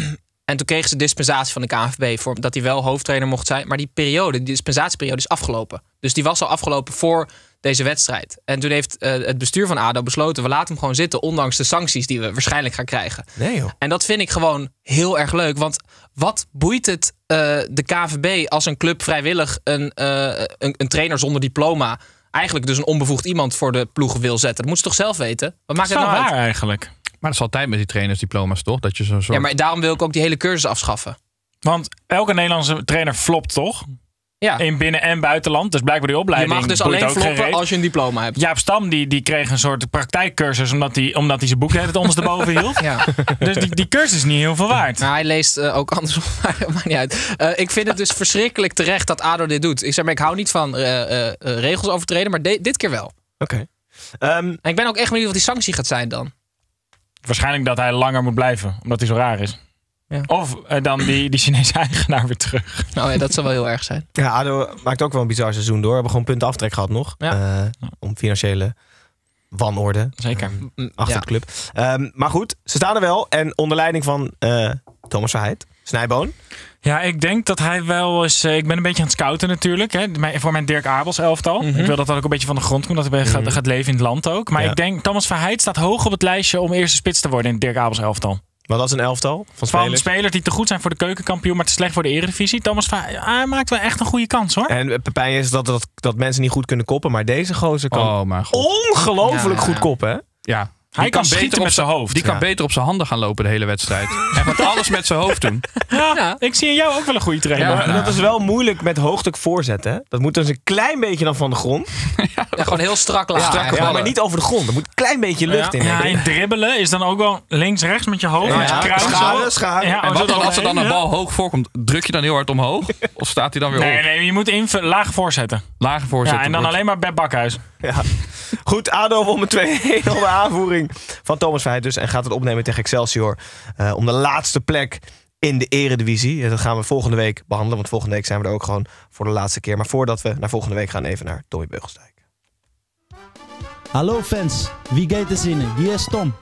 en toen kreeg ze dispensatie van de K N V B voor dat hij wel hoofdtrainer mocht zijn. Maar die periode, die dispensatieperiode is afgelopen. Dus die was al afgelopen voor deze wedstrijd. En toen heeft uh, het bestuur van ADO besloten, we laten hem gewoon zitten, ondanks de sancties die we waarschijnlijk gaan krijgen. Nee joh. En dat vind ik gewoon heel erg leuk. Want wat boeit het uh, de K N V B als een club vrijwillig een, uh, een, een trainer zonder diploma, eigenlijk dus een onbevoegd iemand voor de ploeg wil zetten? Dat moet ze toch zelf weten? Wat maakt Dat is het wel nou waar uit? eigenlijk. Maar dat is altijd met die trainersdiploma's, toch? Dat je zo'n soort... Ja, maar daarom wil ik ook die hele cursus afschaffen. Want elke Nederlandse trainer flopt toch? Ja. In binnen- en buitenland. Dus blijkbaar die Je opleiding mag dus boeit alleen ook geen floppen reet. als je een diploma hebt. Jaap Stam die, die kreeg een soort praktijkcursus omdat hij omdat hij zijn boek het ondersteboven hield. Ja. Dus die, die cursus is niet heel veel waard. Nou, hij leest uh, ook andersom, maar dat maakt niet uit. Uh, ik vind het dus verschrikkelijk terecht dat ADO dit doet. Ik zeg maar, ik hou niet van uh, uh, uh, regels overtreden, maar de- dit keer wel. Oké. Okay. Um, en ik ben ook echt benieuwd wat die sanctie gaat zijn dan. Waarschijnlijk dat hij langer moet blijven, omdat hij zo raar is. Ja. Of uh, dan die, die Chinese eigenaar weer terug. Nou ja, dat zou wel heel erg zijn. Ja, ADO maakt ook wel een bizar seizoen door. We hebben gewoon punten aftrek gehad nog. Ja. Uh, om financiële wanorde. Zeker. Um, achter Ja. de club. Um, maar goed, ze staan er wel. En onder leiding van uh, Thomas Verheid, Snijboon. Ja, ik denk dat hij wel eens... Uh, ik ben een beetje aan het scouten natuurlijk. Hè, mijn- voor mijn Dirk Abels elftal. Mhm. Ik wil dat dat ook een beetje van de grond komt. Dat hij gaat, Mhm. gaat leven in het land ook. Maar Ja. ik denk, Thomas Verheid staat hoog op het lijstje om eerste spits te worden in het Dirk Abels elftal. Maar dat is een elftal van Van spelers. spelers die te goed zijn voor de keukenkampioen, maar te slecht voor de Eredivisie. Thomas Verheid, hij maakt wel echt een goede kans hoor. En uh, Pepijn is dat, dat, dat mensen niet goed kunnen koppen. Maar deze gozer kan Oh mijn god. ongelooflijk Ja. goed koppen. Hè? Ja. Hij Die kan beter schieten op met zijn hoofd. Die kan Ja. beter op zijn handen gaan lopen de hele wedstrijd. Hij gaat alles met zijn hoofd doen. Ja, Ja. ik zie in jou ook wel een goede trainer. Ja. En dat is wel moeilijk met hoogdruk voorzetten. Hè? Dat moet dus een klein beetje dan van de grond. Ja, gewoon heel strak laten. Ja, Strakke ja, ballen. maar niet over de grond. Er moet een klein beetje lucht in. Ja, hè? en dribbelen is dan ook wel links-rechts met je hoofd. Ja, met je ja, kruis. scharen, zo. scharen. Ja, En oh, wat zo dan als er dan een doorheen, bal hoog voorkomt? Druk je dan heel hard omhoog? Of staat hij dan weer Nee, op? nee, je moet inv- laag voorzetten. Lage voorzet. Ja, en dan alleen maar bij Bakhuis. Ja. Goed, ADO won met twee nul de aanvoering van Thomas Verheid dus. En gaat het opnemen tegen Excelsior. Uh, om de laatste plek in de eredivisie. Dat gaan we volgende week behandelen. Want volgende week zijn we er ook gewoon voor de laatste keer. Maar voordat we naar volgende week gaan, even naar Tommy Beugelsdijk. Hallo fans, wie gaat er zinnen? Hier is Tom.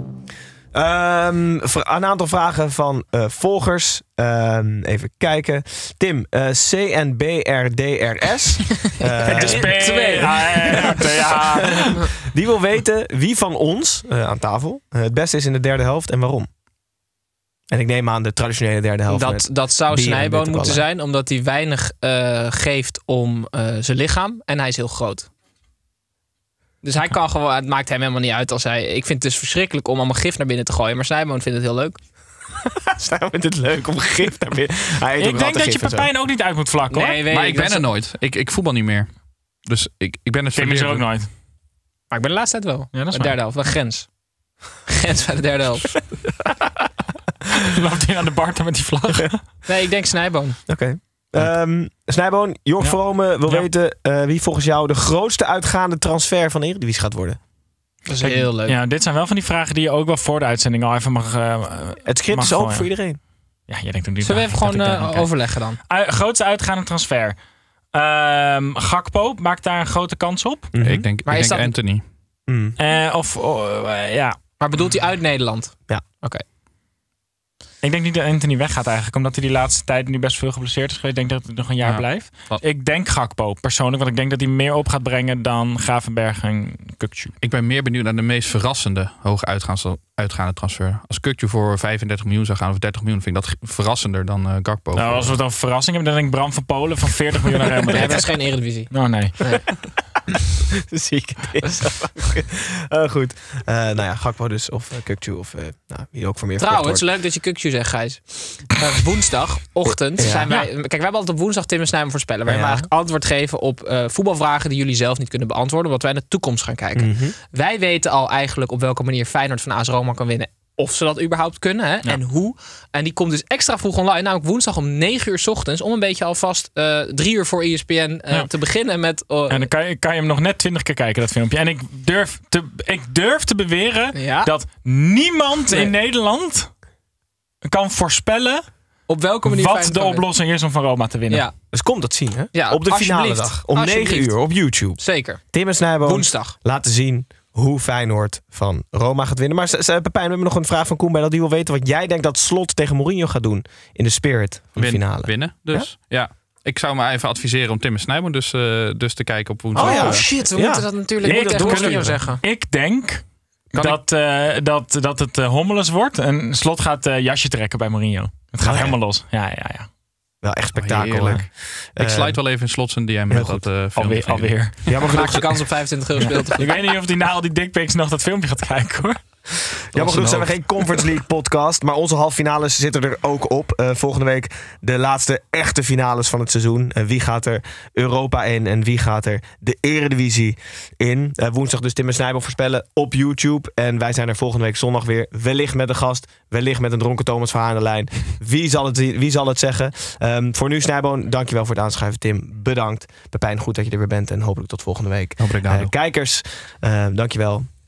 Um, een aantal vragen van uh, volgers. Um, even kijken. Tim, uh, C N B R D R S. Uh, Het is twee. Ja, ja. Die wil weten wie van ons uh, aan tafel uh, het beste is in de derde helft en waarom. En ik neem aan de traditionele derde helft. Dat, met dat zou bier en Snijboon moeten bitterballen. zijn, omdat hij weinig uh, geeft om uh, zijn lichaam. En hij is heel groot. Dus hij kan gewoon, het maakt hem helemaal niet uit als hij... Ik vind het dus verschrikkelijk om allemaal gif naar binnen te gooien. Maar Snijboon vindt het heel leuk. Snijboon vindt het leuk om gif naar binnen. Hij eet ook Ik denk dat je gif en zo. Pepijn ook niet uit moet vlakken, hoor. Nee, weet Maar ik, ik ben dat er is- nooit. Ik, ik voetbal niet meer. Dus ik, ik ben het Tim is er ook verleerd. nooit. Maar ik ben de laatste tijd wel. Ja, dat is de waar. derde helft. Wel grens. Grens bij de derde helft. Loopt hij aan de Barten met die vlag? Nee, ik denk Snijboon. Oké. Um, Snijboon, Jorg Ja. Vrome wil Ja. weten uh, wie volgens jou de grootste uitgaande transfer van de Eredivisie gaat worden. Dat is heel leuk. Ja, dit zijn wel van die vragen die je ook wel voor de uitzending al even mag uh, Het script mag is open gooien. voor iedereen. Ja, jij denkt ook niet. Zullen we even dat gewoon ik daar uh, niet kijk. overleggen dan? Uh, grootste uitgaande transfer. Um, Gakpo maakt daar een grote kans op. Mm-hmm. Ik denk, Maar ik is denk dat- Anthony. Mm. Uh, of uh, uh, ja. Maar bedoelt hij uit Nederland? Ja. Oké. Ik denk niet dat Anthony weggaat eigenlijk. Omdat hij die laatste tijd nu best veel geblesseerd is geweest. Ik denk dat hij nog een jaar Ja. blijft. Wat? Ik denk Gakpo persoonlijk. Want ik denk dat hij meer op gaat brengen dan Gravenberg en Kukçu. Ik ben meer benieuwd naar de meest verrassende hoge uitgaande, uitgaande transfer. Als Kukçu voor vijfendertig miljoen zou gaan of dertig miljoen, vind ik dat verrassender dan uh, Gakpo. Nou, als we het over verrassing hebben, dan denk ik Bram van Polen van veertig miljoen naar Real Nee, Madrid. dat is geen Eredivisie. Oh nee. Nee. Ziek het is. uh, goed. Uh, nou ja, Gakpo dus. Of uh, Kukçu. Of uh, nou, wie ook voor meer verkocht Trouwens, wordt. leuk dat je Kukçu zegt, Gijs. Uh, woensdagochtend Ja. zijn wij... Kijk, we hebben altijd op woensdag Tim en Snijboon voorspellen. Waarin Ja. we eigenlijk antwoord geven op uh, voetbalvragen die jullie zelf niet kunnen beantwoorden. Omdat wij naar de toekomst gaan kijken. Mm-hmm. Wij weten al eigenlijk op welke manier Feyenoord van A S Roma kan winnen. Of ze dat überhaupt kunnen. Hè? En hoe. En die komt dus extra vroeg online. Namelijk woensdag om negen uur 's ochtends. Om een beetje alvast uh, drie uur voor E S P N uh, Ja. te beginnen met... Uh, En dan kan je, kan je hem nog net twintig keer kijken, dat filmpje. En ik durf te, ik durf te beweren Ja? dat niemand Nee. in Nederland kan voorspellen op welke manier wat Feyenoord de kan winnen. oplossing is om van Roma te winnen. Ja, Dus kom dat zien, hè? Ja, op de finale alsjeblieft. dag. Om negen Alsjeblieft. uur op YouTube. zeker. Tim en Snijboon Woensdag. laten zien hoe Feyenoord van Roma gaat winnen. Maar s- s- Pepijn, we hebben nog een vraag van Koen bij dat die wil weten wat jij denkt dat Slot tegen Mourinho gaat doen in de spirit van de Win- finale. Winnen dus. Ja? Ik zou me even adviseren om Tim en Snijboon dus, uh, dus te kijken op woensdag. Oh ja. Oh shit, we Ja. moeten dat natuurlijk Je niet moet tegen dat Mourinho doorsturen. zeggen. Ik denk Kan dat, uh, dat, dat het uh, hommeles wordt. En Slot gaat uh, jasje trekken bij Mourinho. Het gaat Oh ja. helemaal los. Ja, ja, ja. Wel echt Heerlijk. spektakelijk. Ik Eh, slide wel even in Slot zijn D M met goed. dat uh, filmpje. Alweer. van jullie. alweer. Jammer Maak genoeg, je kans op vijfentwintig euro speelt. Ik weet niet of hij na al die dickpics nog dat filmpje gaat kijken, hoor. jammer genoeg zijn we geen Conference League podcast. Maar onze halve finales zitten er ook op. Uh, volgende week de laatste echte finales van het seizoen. Uh, wie gaat er Europa in en wie gaat er de Eredivisie in? Uh, woensdag dus Tim en Snijboon voorspellen op YouTube. En wij zijn er volgende week zondag weer. Wellicht met een gast. Wellicht met een dronken Thomas van aan de lijn. Wie zal het, wie zal het zeggen? Um, voor nu Snijboon, dankjewel voor het aanschuiven. Tim, bedankt. Pepijn, goed dat je er weer bent. En hopelijk tot volgende week. Obrigado. Uh, kijkers, uh, dankjewel.